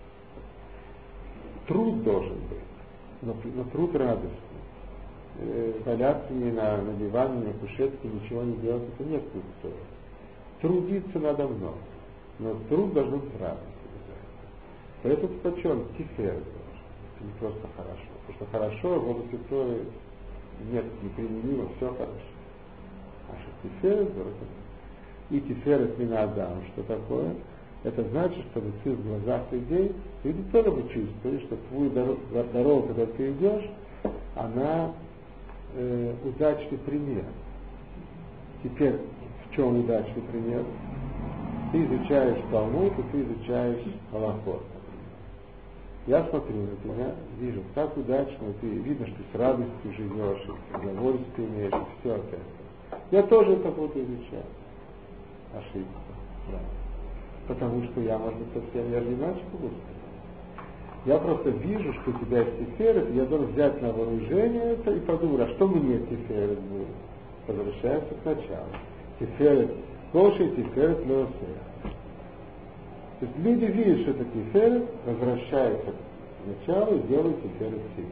Труд должен быть, но труд радостный. Валяться не на диване, на кушетке, ничего не делать, это нет путь Торы. Трудиться надо много, но труд должен быть радостный. Поэтому почем тиферет должен. Это не просто хорошо. Потому что хорошо в области Торы нет неприменимо, все хорошо. А что тиферет должен. И тиферет мина Адам, что такое? Это значит, чтобы ты в глазах людей, люди тоже бы чувствовали, что твою дорогу, когда ты идешь, она удачный пример. Теперь в чем удачный пример? Ты изучаешь Талмуд, и ты изучаешь Галахот. Я смотрю на тебя, вижу, как удачно, ты видно, что ты с радостью живешь, и удовольствие имеешь, и все это. Я тоже это буду изучать. Ошибка. Да. Потому что я, может быть, совсем я иначе буду. Я просто вижу, что у тебя есть тиферет, я должен взять на вооружение это и подумать, а что мне тиферет будет? Возвращаемся к началу. Тиферет, коши, тиферет, леосея. То есть люди видят, что это тиферет, возвращаются к началу и делают тиферет себе.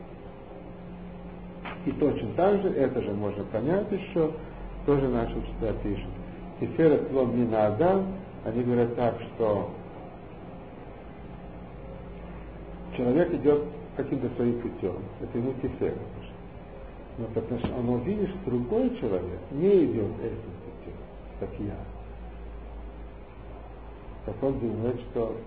И точно так же, это же можно понять еще, тоже наши учителя пишут. Тиферет лом мина Адам, они говорят так, что человек идет каким-то своим путем, это ему тиферет. Но потому что он увидит, что другой человек не идет этим путем, как я. Так он думает, что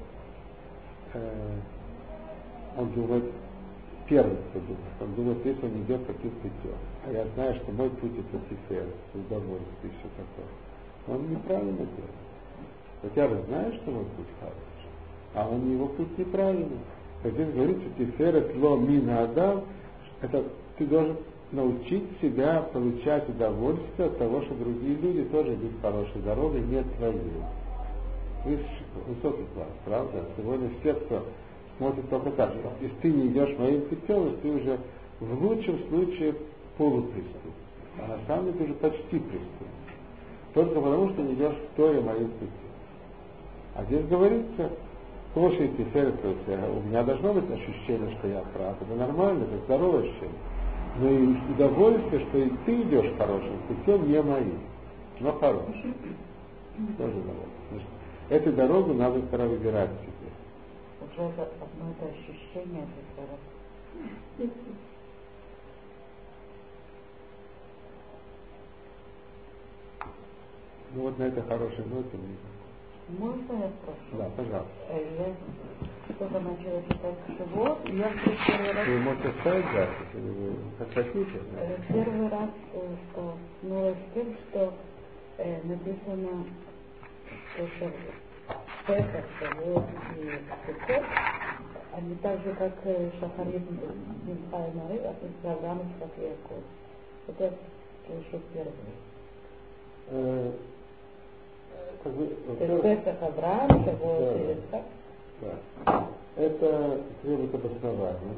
он думает, первый, кто думает, он думает, если он идет каким путем. А я знаю, что мой путь это тиферет, удовольствие и все такое. Он неправильно делает. Хотя я же знаю, что мой путь хороший, а он его путь неправильный. Как здесь говорится, тиферет ло мина Адам, это ты должен научить себя получать удовольствие от того, что другие люди тоже идут хорошей дорогой, не твоей. Высокий класс, правда? Сегодня все, кто смотрит только так, что если ты не идешь моим путем, ты уже в лучшем случае полупреступник, а на самом деле ты уже почти преступник. Только потому, что не идешь в Торе моим путем. А здесь говорится, слушайте, у меня должно быть ощущение, что я прав. Это нормально, это здоровое ощущение. Но и удовольствие, что и ты идешь хорошим путем, не моим, но хорошим. Тоже удовольствие. Эту дорогу надо выбирать себе. Уже одно это ощущение, это Ну вот на этой хорошей ноте можно я спрошу? Да, пожалуйста. Я только начала читать Шивот, и я первый раз... Вы можете оставить запись, или вы как хотите? Первый раз столкнулась с тем, что написано, что Песах, Шавуот и Суккот, они так же, как Шахарит, Минха и Мары, Авраам, Ицхак и Яков. Это еще первый. То есть Песах Авраам, Шавуот и Ицхак. Да. Это требует обоснования.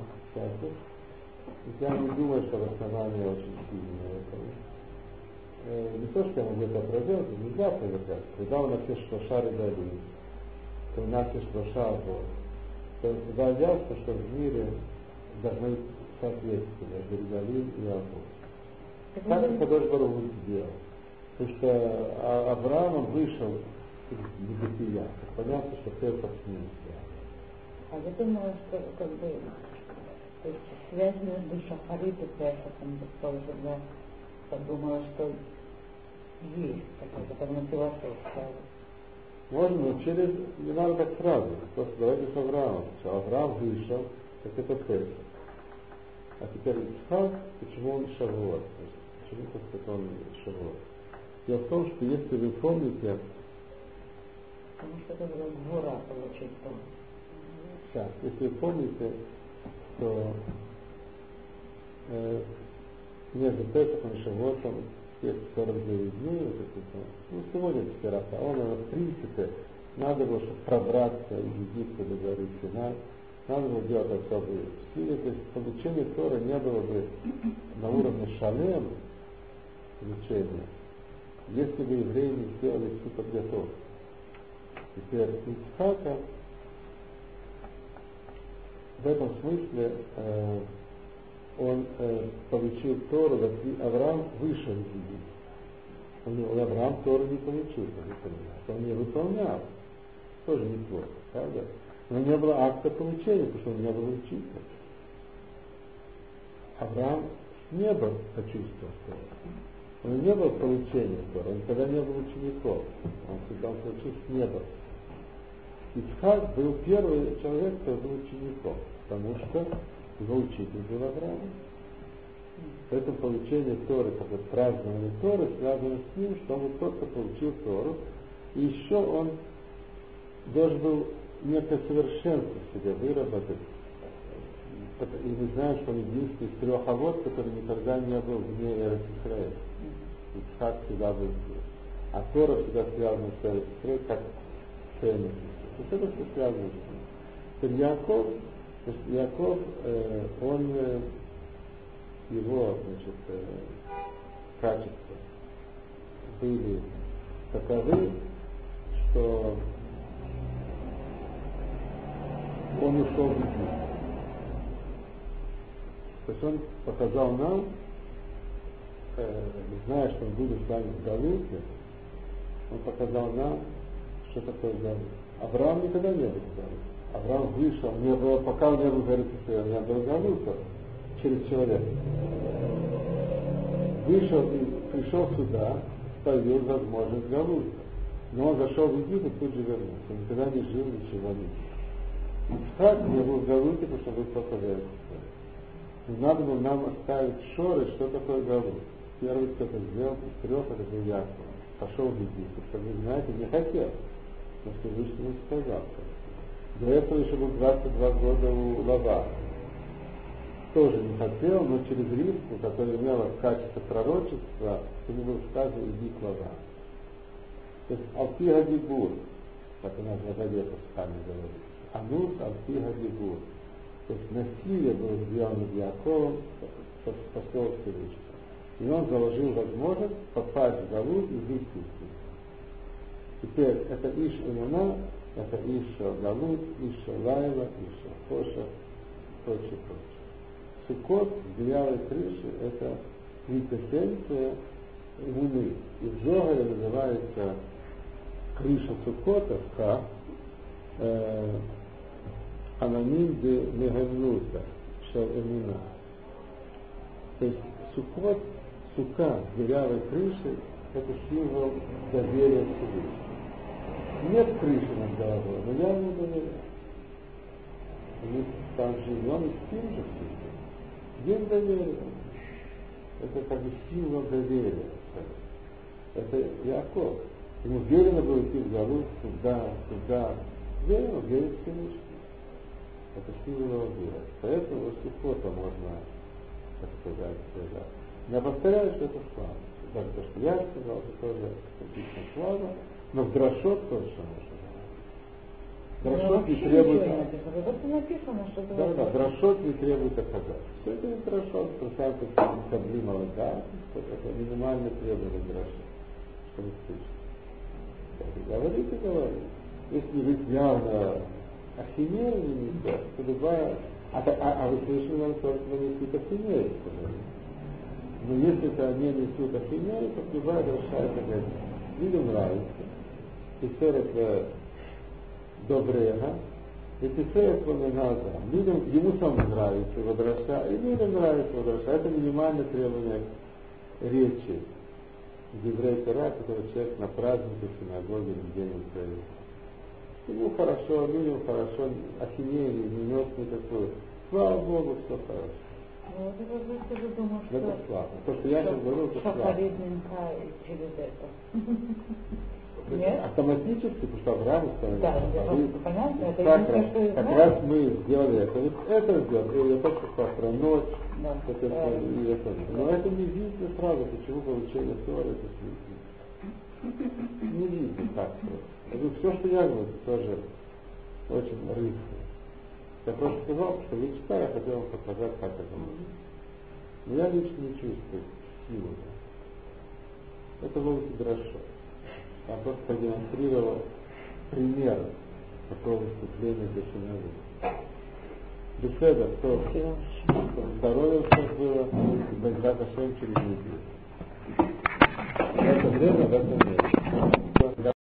Я не думаю, что обоснование очень сильное. Не то, что я могу это опровергнуть, нельзя опровергать. Когда у нас есть шлоша редалим, то у нас есть шлоша авот, то тогда ясно, что в мире должны быть соответствия между редалим и авот. Так Кадош Барух Ху сделал. Потому что Авраам вышел из небытия. Понятно, что Песах с ним связан. А я думала, что как бы, то есть связь между Шахарит и Песахом, тоже я подумала, что есть, такая философская. Можно, но не надо так сразу. Просто давайте с Авраамом. Авраам вышел, так это Песах. А теперь Ицхак, почему он Шавуот? Почему так он Шавуот? Дело в том, что если вы помните, потому что это было гвора получить то. сейчас, если вы помните, то между Песахом и Шавуотом есть 49 дней, вот это, ну сегодня теперь в принципе, надо было, чтобы пробраться из Египта до горы Синай, надо было делать особые усилия, то есть получение Торы не было бы на уровне шалем изучения, если бы евреи не сделали всю подготовку. Теперь Ицхака в этом смысле он получил Тору, Авраам вышел из Египта. Авраам Тору не получил, он не выполнял. Тоже неплохо, правда? Но не было акта получения, потому что он не был учителем. Авраам с неба почувствовал Тору. Он не был получением Торы, он никогда не был учеником. Он всегда получил с неба. Ицхак был первый человек, кто был учеником, потому что его учитель был Авраам. Поэтому получение Торы, как вот празднование Торы, связано с ним, что он только получил Тору, и еще он должен был некое совершенство в себе выработать. И мы знаем, что он единственный из 3 авот, который никогда не был вне Эрец-Исраэля. Ицхак всегда был здесь. А Тора всегда связана с Эрец-Исраэлем, как ценность. То есть это все связано с ним. Яков, он, его, качества были таковы, что он ушел в Египет. То есть он показал нам, зная, что он будет с вами в Галуте, он показал нам, что такое Галут. Авраам никогда не был в Галуте. Авраам вышел, пока он не был в Эрец-Исраэле, не был Галута через человека. Вышел и пришел сюда, появилась возможность Галута. Но он зашел в Египет, тут же вернулся. Он никогда не жил, ничего не жил. Ицхак не был в Галуте, потому что был только в Эрец-Исраэле. Надо было нам оставить шоры, что такое Галут. Первый, кто это сделал из 3, это был Яков. Пошел в Египет, как вы знаете, не хотел, потому что Всевышний не сказал. До этого еще был 22 года у Лавана. Тоже не хотел, но через Ривку, которая имела качество пророчества, ему было сказано: иди к Лавану. То есть Алпига Дибур, как у нас в Завете с вами говорит. Анус Алпига Дибур. То есть насилие было сделано над Яковом по слову Всевышнего. И он заложил возможность попасть в Галут и выйти из них. Теперь это Иш Эмуна, это Иша Галут, Иша Лайла, Иша Хоша, прочее. Суккот с дырявой крышей — это квинтэссенция Эмуны. И в Зогаре называется крыша Суккота как Анамин де Мегавнута, Шел Эмуна. То есть Суккот, сука с дырявой крышей — это символ доверия к Всевышнему. Нет крыши над головой, но я не доверяю. Мы там живем и спим же все. День доверия. Это как бы символ доверия. Это Яков. Ему верено было идти в Галут, туда. Верено, верит в Всевышнего. Это символ его веры. Поэтому вот Суккота можно, так сказать, я повторяю, что это слава. Даже то, что я сказал, это тоже отлично слава, но в Дрошот точно можно. Дрошот не требует... написано, что Да, Дрошот не требует оказать. Все это не Дрошот, просто Кабли молода, это минимальное требование Дрошот, чтобы слышать. Говорите. Если вы явно ахинею не несете, то любая... А вы слышали, нам только несут ахинею. Но если это не несут ахинею, то любая Дроша это говорит. Людям нравится. Писерет добрега, и писерет ванагаза. Людям, ему самому нравится его Дроша, и людям нравится его Дроша. Это минимальное требование речи. Еврей Тора, который человек на празднике в синагоге нигде не проявляет. Ему хорошо, людям хорошо, ахинеи не нес никакой. Слава Богу, все хорошо. Ну, вот это я тоже думаю, что... Это славно. То, что я сейчас говорю, это славно. Шахаридненько через это. Нет? Автоматически, потому что Авраам сказал, Да, понятно, это так единственное, раз, что я как знаю. раз мы сделали это. Вот это сделали, я только что про ночь, Да, это, правильно. и это. Но это не видно сразу, почему получение Торы это не видно так. Все, что я говорю, тоже очень рыхло. Я просто сказал, что вы читали, я хотел вам показать, как это может. Но я лично не чувствую силы. Это вовсе хорошо. Я просто продемонстрировал пример такого выступления для сыновей. Беседа, что здоровье всех было, и Базрат Ашем через неделю. В это время, в этом месте.